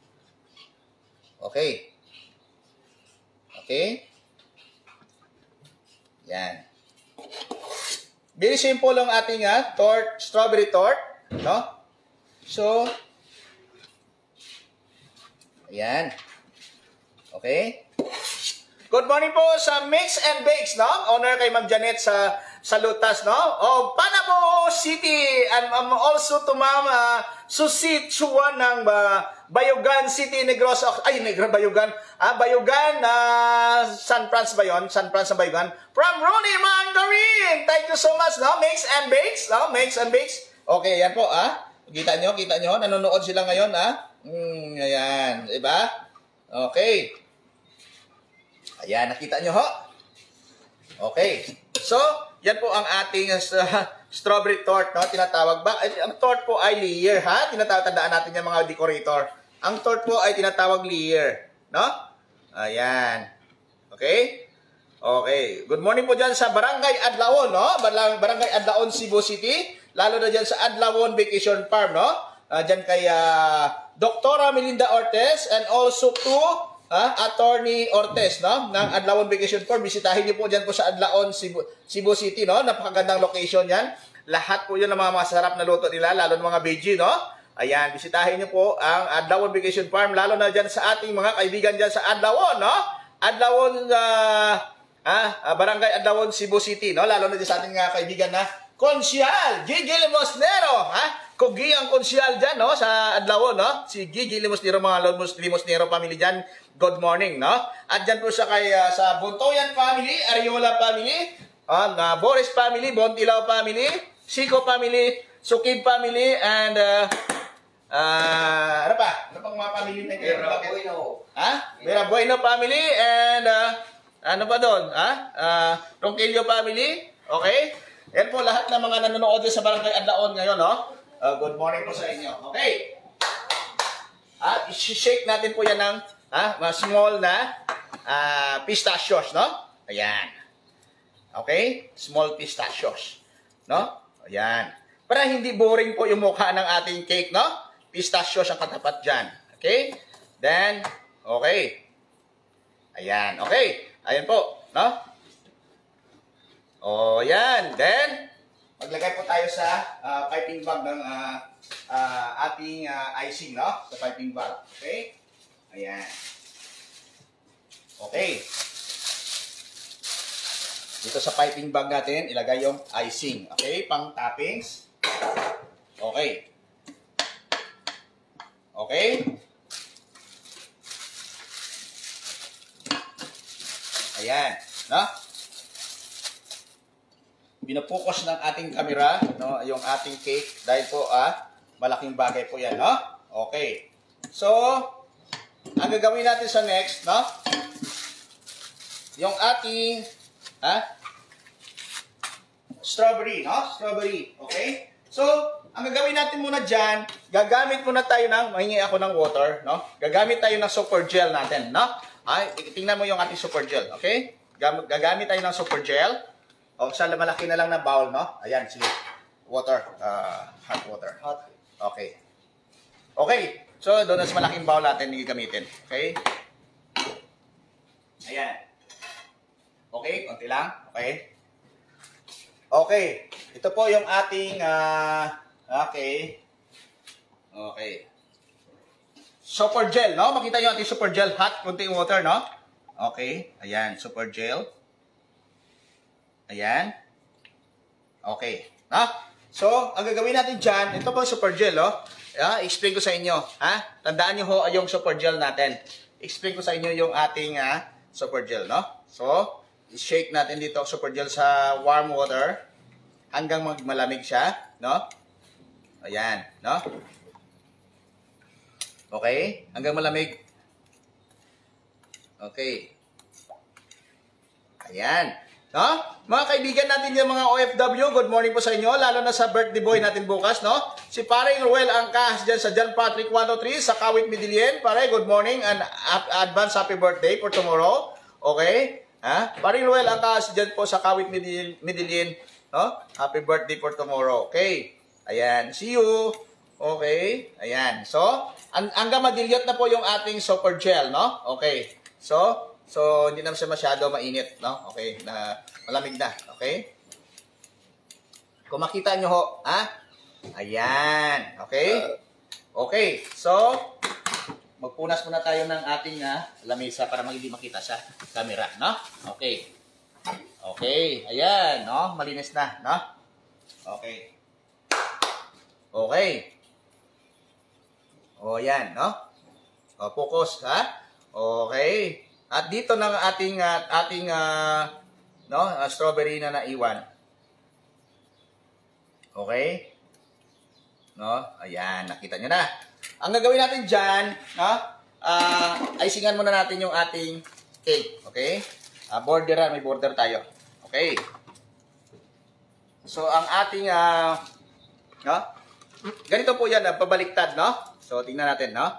Okay. Okay. Ayan. Very simple lang ating uh, tort, strawberry tort, no? So, ayan. Okay. Good morning po sa Mix and Bakes, no? Honor kay Ma'am Janet sa sa Lutas, no? O, Panabo City. And um, also to Ma'am uh, Susit Chua ng uh, Bayugan City, Negros. Ay, Negros, Bayugan. Ah, Bayugan, uh, San Francisco ba yun? San Francisco, Bayugan. From Ronnie Mandarin. Thank you so much, no? Mix and Bakes, no? Mix and Bakes. Okay, yan po, ah. Kita nyo, kita nyo. Nanonood sila ngayon, ah. Hmm, ayan. Diba? Okay. Ayan, nakita nyo ho? Okay. So, yan po ang ating uh, strawberry tort, no? Tinatawag ba? Ay, ang tort po ay layer, ha? Tinatawag, tandaan natin yung mga decorator. Ang tort po ay tinatawag layer, no? Ayan. Okay? Okay. Good morning po dyan sa Barangay Adlaon, no? Barangay Adlaon, Cebu City. Lalo na dyan sa Adlaon Vacation Farm, no? Uh, dyan kay uh, Doktora Melinda Ortez and also to Ah, Attorney Ortez, no? Ng Adlaon Vacation Farm. Bisitahin niyo po dyan po sa Adlaon, Cebu, Cebu City, no? Napakagandang location yan. Lahat po yun ng mga masarap na luto nila, lalo ng mga veggie, no? Ayan, bisitahin niyo po ang Adlaon Vacation Farm, lalo na dyan sa ating mga kaibigan dyan sa Adlaon, no? Adlaon, uh, ah, Barangay Adlaon, Cebu City, no? Lalo na dyan sa ating mga kaibigan na Konsyal, Gigi Limosnero, ha? Kugi ang konsyal dyan, no? Sa Adlaon, no? Si Gigi Limosnero, mga Limosnero family dyan. Good morning, no? At dyan po siya kay, uh, sa Buntoyan family, Ariola family, uh, uh, Boris family, Bontilaw family, Siko family, Sukib family, and, uh, uh, ano pa? Ano pang mga family na kayo? Vera Bueno. Ha? Vera Bueno family, and, uh, ano pa doon? Ha? Uh, Ronquillo family, okay? Yan po lahat ng mga nanonood sa Barangay Adlaon ngayon, no? Uh, good morning po sa inyo. Okay. Ah, i-shake natin po yan ng ah, mga small na ah, pistachios, no? Ayan. Okay? Small pistachios. No? Ayan. Para hindi boring po yung mukha ng ating cake, no? Pistachios ang katapat dyan. Okay? Then, okay. Ayan. Okay. Ayan po. No? O, yan. Then, maglagay po tayo sa uh, piping bag ng uh, uh, ating uh, icing, no? Sa piping bag. Okay? Ayan. Okay. Dito sa piping bag natin, ilagay yung icing. Okay? Pang toppings. Okay. Okay? Ayan. No? Pinapokus ng ating camera, no, yung ating cake dahil po ah malaking bagay po 'yan, no? Okay. So, ang gagawin natin sa next, no? Yung ating ah strawberry, no? Strawberry, okay? So, ang gagawin natin muna diyan, gagamit muna tayo ng mahingi ako ng water, no? Gagamit tayo ng super gel natin, no? Ay, tingnan mo yung ating super gel, okay? Gagamit tayo ng super gel. O, sa malaki na lang na bowl, no? Ayan, sige. Water. Uh, hot water. Hot. Okay. Okay. So, doon na sa malaking bowl natin gagamitin. Okay? Ayan. Okay, konti lang. Okay. Okay. Ito po yung ating, uh, okay. Okay. Super gel, no? Makita nyo ating super gel. Hot, konting water, no? Okay. Ayan, super gel. Ayan. Okay. Ha? So, ang gagawin natin dyan, ito po super gel, oh. Yeah, explain ko sa inyo. Ha? Tandaan nyo ho yung super gel natin. Explain ko sa inyo yung ating uh, super gel, no? So, shake natin dito super gel sa warm water hanggang magmalamig siya, no? Ayan, no? Okay? Hanggang malamig. Okay. Ayan. No? Mga kaibigan natin yung mga O F W, good morning po sa inyo, lalo na sa birthday boy natin bukas, no? Si Paring Ruel Angkas dyan sa John Patrick one oh three sa Kawit Midilien. Pare, good morning and advance happy birthday for tomorrow. Okay? Ha? Paring Ruel Angkas dyan po sa Kawit Midilien, no? Happy birthday for tomorrow. Okay? Ayan. See you. Okay? Ayan. So, ang hanggang madilyot na po yung ating super gel, no? Okay. So, so hindi naman siya masyado mainit, no? Okay, na malamig na, okay? Kung makita nyo ho, ha? Ayan, okay? Okay, so, magpunas muna tayo ng ating uh, lamesa para hindi makita sa camera, no? Okay. Okay, ayan, no? Malinis na, no? Okay. Okay. O, yan, no? O, focus, ha? Okay. At dito ng ating uh, ating uh, no, uh, strawberry na naiwan. Okay? No? Ayan, nakita niyo na. Ang gagawin natin diyan, no? Uh, icingan muna natin yung ating cake, okay? Uh, borderan, may border tayo. Okay? So ang ating uh, no? Ganito po 'yan, uh, pabaliktad, no? So tingnan natin, no?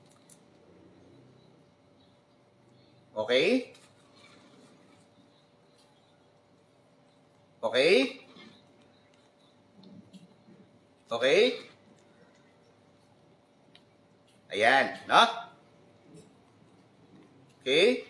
Okay? Okay? Okay? Ayan, no? Okay?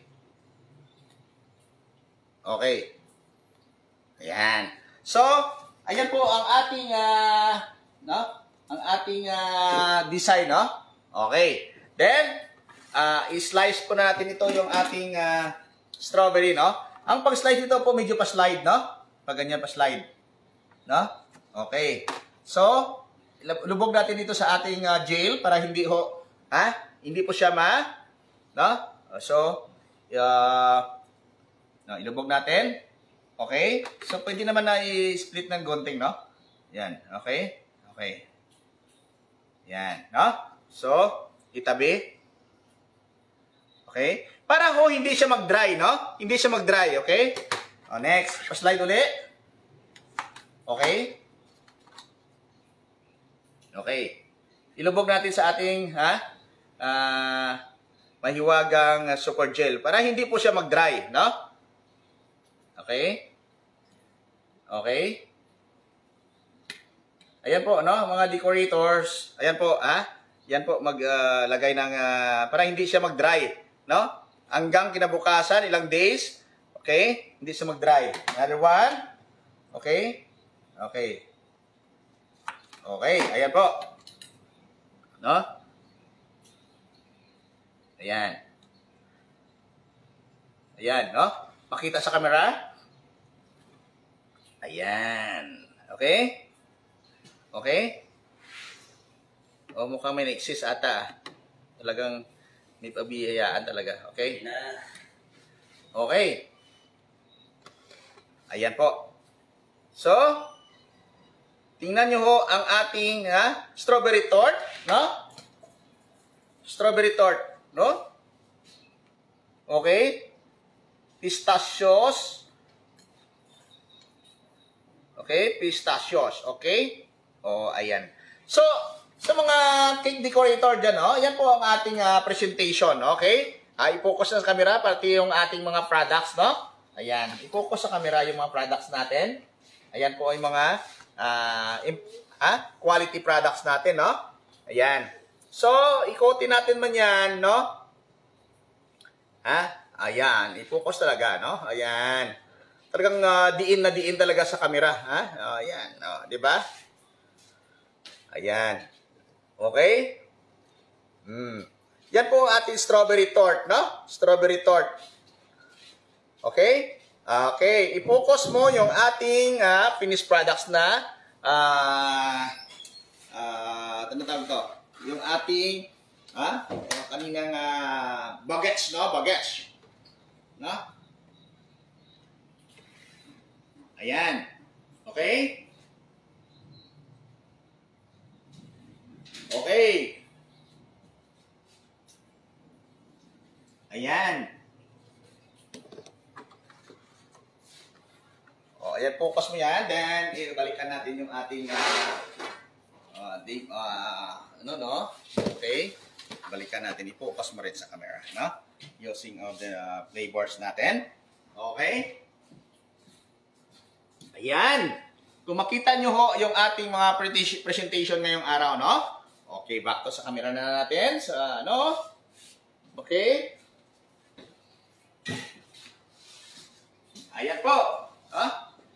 Okay. Ayan. So, ayan po ang ating uh, no? Ang ating uh, design, no? Okay. Then, Uh, i-slice po natin ito yung ating uh, strawberry, no? Ang pag-slide nito po medyo pa-slide, no? Pag ganyan pa-slide. No? Okay. So, lubog natin ito sa ating uh, gel para hindi ho, ha? Hindi po siya ma, no? So, uh, no, ilubog natin. Okay? So, pwede naman na i-split ng gonting, no? Yan. Okay? Okay. Yan. No? So, itabi. Okay? Para ho, hindi siya mag-dry, no? Hindi siya mag-dry, okay? O, next. Pa-slide ulit. Okay? Okay. Ilubog natin sa ating, ha? Uh, mahiwagang uh, super gel. Para hindi po siya mag-dry, no? Okay? Okay? Ayan po, no? Mga decorators. Ayan po, ha? Yan po, maglagay uh, ng, uh, para hindi siya mag-dry. No? Hanggang kinabukasan, ilang days. Okay? Hindi siya mag-dry. Another one. Okay? Okay. Okay. Ayan po. No? Ayan. Ayan, no? Makita sa camera. Ayan. Okay? Okay? O, mukhang may na-exist ata. Talagang may pabihayaan talaga. Okay? Okay. Ayan po. So, tingnan nyo ho ang ating ha, strawberry tort. No? Strawberry tort. No? Okay? Pistachios. Okay? Pistachios. Okay? O, ayan. So, sa mga cake decorator dyan, oh, yan po ang ating uh, presentation, okay? Uh, i-focus na sa camera, pati yung ating mga products, no? Ayan, i-focus sa camera yung mga products natin. Ayan po yung mga uh, ah, quality products natin, no? Ayan. So, ikotin natin man yan, no? Ha? Ayan, i-focus talaga, no? Ayan. Talagang uh, diin na diin talaga sa camera, ha? Uh, ayan, oh, di ba? Ayan. Okay? Hmm. Yan po ang ating strawberry tort, no? Strawberry tort. Okay? Okay. I-focus mo yung ating uh, finished products na ah uh, uh, ano tawag ito? Yung ating ah, uh, kaninang uh, baguettes, no? Baguettes. No? Ayan. Okay? Okay. Ayan. O, ayan, focus mo yan. Then, balikan natin yung ating, uh, uh, di, uh, ano, no? Okay. Balikan natin. I-focus mo rin sa camera, no? Using of the uh, playboards natin. Okay. Ayan. Kung makita nyo ho yung ating mga presentation ngayong araw, no? Okay, back to sa camera na natin. Sa, ano? Okay. Ayan po. Huh?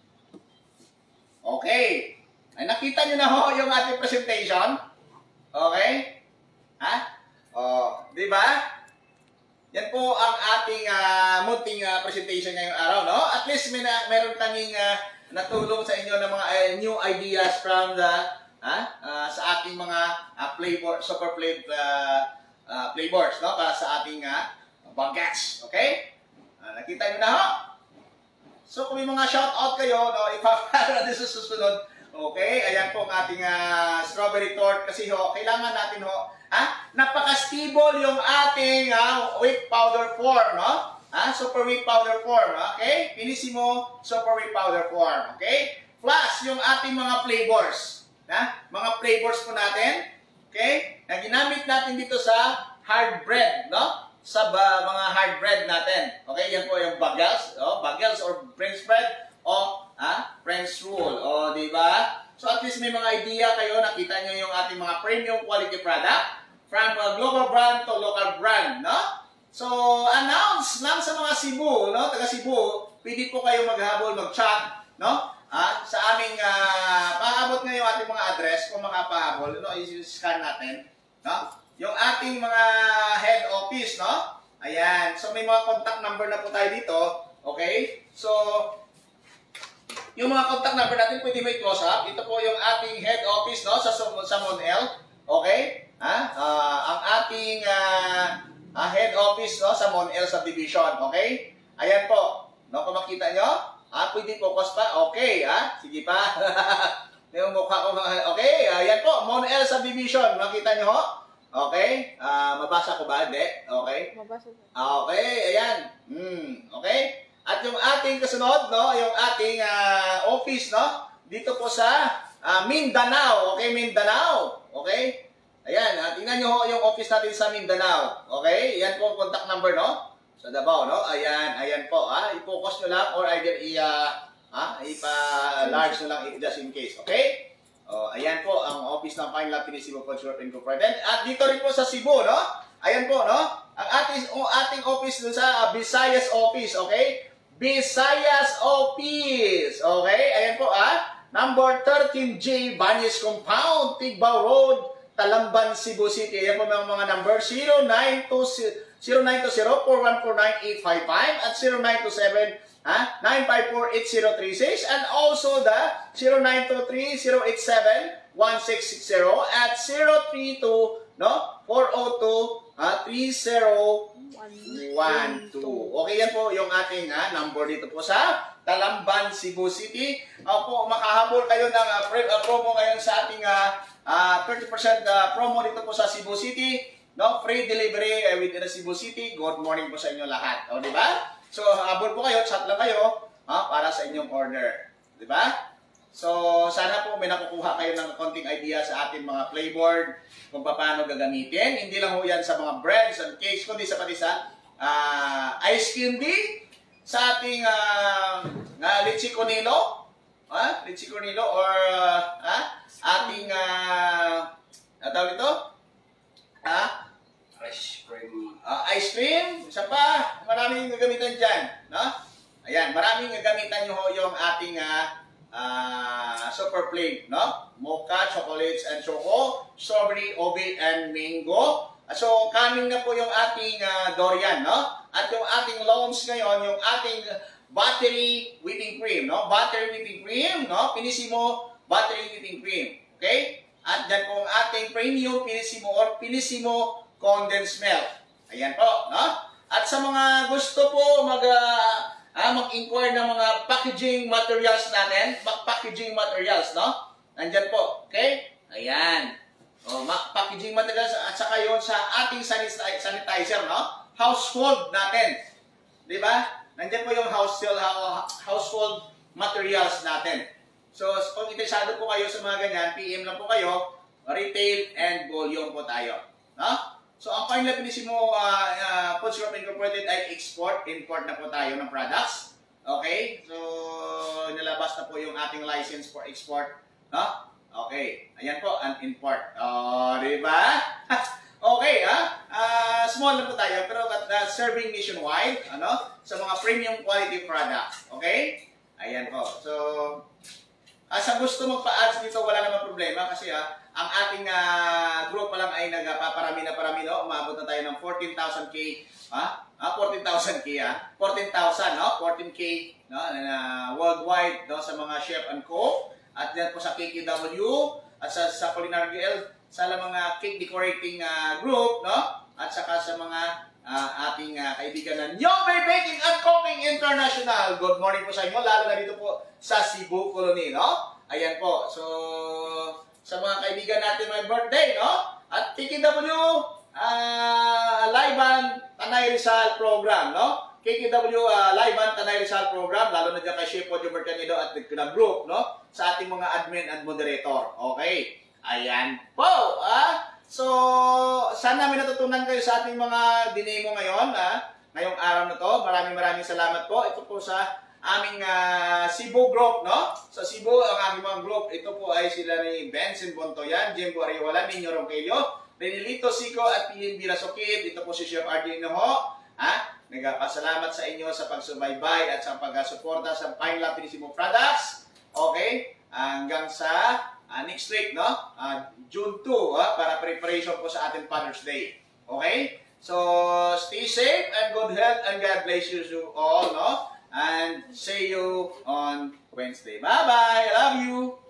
Okay. Ay, nakita nyo na ho yung ating presentation? Okay? Ha? O, di ba? Yan po ang ating uh, munting uh, presentation ngayong araw, no? At least may na, meron kaming uh, natulong sa inyo ng mga uh, new ideas from the uh, uh, sa ating mga uh, playboard, super play uh, uh, playboards, no? Para sa ating uh, bagets, okay? Uh, nakita niyo na ho? So kung may mga shout out kayo, no, ipapara natin sa susunod. Okay, ayan po ang ating uh, strawberry tort kasi ho, kailangan natin ho, ah, napaka-stable yung ating uh, wheat powder form, no? Ah, super wheat powder form, okay? Pinisimo super wheat powder form, okay? Plus yung ating mga flavors, na? Mga flavors po natin, okay? Na ginamit natin dito sa hard bread, no? Sa uh, mga hard bread natin. Okay, yan po yung bagels, oh, bagels or French bread o ah, French roll, o di ba? So at least may mga idea kayo, nakita nyo yung ating mga premium quality product from uh, global brand to local brand, no? So announce lang sa mga Cebu, no? Taga Cebu, pwede po kayo maghabol, mag-chat, no? Ah, sa aming uh, paabot ngayon yung ating mga address kung makapahabol, no? I-scan natin, no? Yung ating mga head office, no? Ayan. So, may mga contact number na po tayo dito. Okay? So, yung mga contact number natin, pwede may close up. Ito po yung ating head office, no? Sa, sa Monel. Okay? Ha? Uh, ang ating uh, uh, head office, no? Sa Monel Subdivision. Okay? Ayan po. No? Kung makita nyo, ah, pwede focus pa. Okay, ha? Sige pa. Yung mukha ko. Okay? Ayan po. Monel Subdivision. Makita nyo, ho? Okay? Uh, mabasa ko ba? Hindi? Okay? Mabasa ko. Okay, ayan. Hmm, okay? At yung ating kasunod, no? Yung ating uh, office, no? Dito po sa uh, Mindanao. Okay, Mindanao. Okay? Ayan, uh, tingnan nyo ho yung office natin sa Mindanao. Okay? Ayan po ang contact number, no? Sa Davao, no? Ayan, ayan po. Ah. I-focus nyo lang or either i- uh, ah, ipa-large nyo lang just in case. Okay? Oh, ayan po ang office ng Fine Lab Pinisimo Culture Incorporated. At dito rin po sa Cebu, no? Ayan po, no? Ang ating, o, ating office dun sa uh, Visayas office, okay? Visayas office, okay? Ayan po, ah. Number thirteen J, Banis Compound, Tigbao Road, Talamban, Cebu City. Ayan po mga mga number zero nine two zero, four one four nine eight five five at zero nine two seven Ha? nine five four, eight zero three six and also the zero nine two three, zero eight seven, one six six zero at zero three two, no? four zero two, ha? three zero one two. Okay, yan po yung ating ha, number dito po sa Talamban, Cebu City. Uh, po, makahabol kayo ng uh, pre, uh, promo ngayon sa ating uh, uh, thirty percent uh, promo dito po sa Cebu City. No? Free delivery uh, within the Cebu City. Good morning po sa inyo lahat. O, di ba? So, habol po kayo, chat lang kayo ha, para sa inyong order. Di ba? So, sana po may nakukuha kayo ng konting idea sa ating mga playboard kung paano gagamitin. Hindi lang ho yan sa mga breads and cakes, kundi sa pati sa uh, ice candy, sa ating uh, uh, litchi conilo, ha? Litchi conilo or uh, ha? ating uh, uh, tawag ito? Ha? Ice cream. Uh, ice cream. Isa pa. Maraming gagamitan dyan. No? Ayan. Maraming gagamitan nyo yung ating uh, uh, super plain. No? Mocha, chocolates, and choco. Strawberry, ube, and mango. So, coming na po yung ating uh, durian. No? At yung ating launch ngayon, yung ating buttery whipping cream. No? Buttery whipping cream. No? Pinisimo buttery whipping cream. Okay? At dyan po ang ating premium pinisimo or pinisimo condensed milk. Ayan po, no? At sa mga gusto po mag uh, ah, mag-inquire ng mga packaging materials natin, packaging materials, no? Nandyan po, okay? Ayan. O, packaging materials at saka yun sa ating sanitizer, no? household natin. Di ba? Nandiyan po yung household, household materials natin. So, kung interesado po kayo sa mga ganyan, P M lang po kayo, retail and volume po tayo. No? So, ang Pine Lapinisimo uh, uh, Food Syrup Incorporated ay export, import na po tayo ng products. Okay? So, nilabas na po yung ating license for export. No? Okay. Ayan po, an import. Oh, di ba? Okay, ha? Uh, small lang po tayo, pero uh, serving nationwide, ano? Sa mga premium quality products. Okay? Ayan po. So, uh, sa gusto magpa-ads dito, wala namang problema kasi ha, ang ating uh, group pa lang ay nagpaparami na parami, no? Umabot na tayo ng fourteen thousand K, ha? Ah, fourteen thousand K, ha? fourteen thousand, no? fourteen K, no? Uh, worldwide, no? Sa mga chef and co. At yan po sa K K W, at sa, sa Culinary G L, sa mga cake decorating uh, group, no? At saka sa mga uh, ating uh, kaibigan ng Yombe Baking and Cooking International. Good morning po sa inyo, lalo na dito po sa Cebu Colony, no? Ayan po. So, sa mga kaibigan natin may birthday, no? At K K W uh, Live Tanay Rizal program, no? K K W uh, Live Tanay Rizal program, lalo na dyan kay Chef Podio Bertanido at the group, no? Sa ating mga admin and moderator. Okay. Ayan po. Ah. So, sana may natutunan kayo sa ating mga dinemo ngayon, ah. Ngayong araw na to. Maraming maraming salamat po. Ito po sa aming uh, Cebu group, no? Sa Cebu, ang aming mga group, ito po ay sila ni Benson Bontoyan, Jimbo Ariwala, Nino Ronquillo, Renilito Sico at P M Birasokid. Ito po si Chef Arjun Noho. Ha? Nagpasalamat sa inyo sa pagsubaybay at sa pagsuporta sa Pine Lapinisimo products. Okay? Hanggang sa uh, next week, no? Uh, June two, uh, para preparation po sa ating Father's Day. Okay? So, stay safe and good health and God bless you all, no? And see you on Wednesday. Bye-bye. I love you.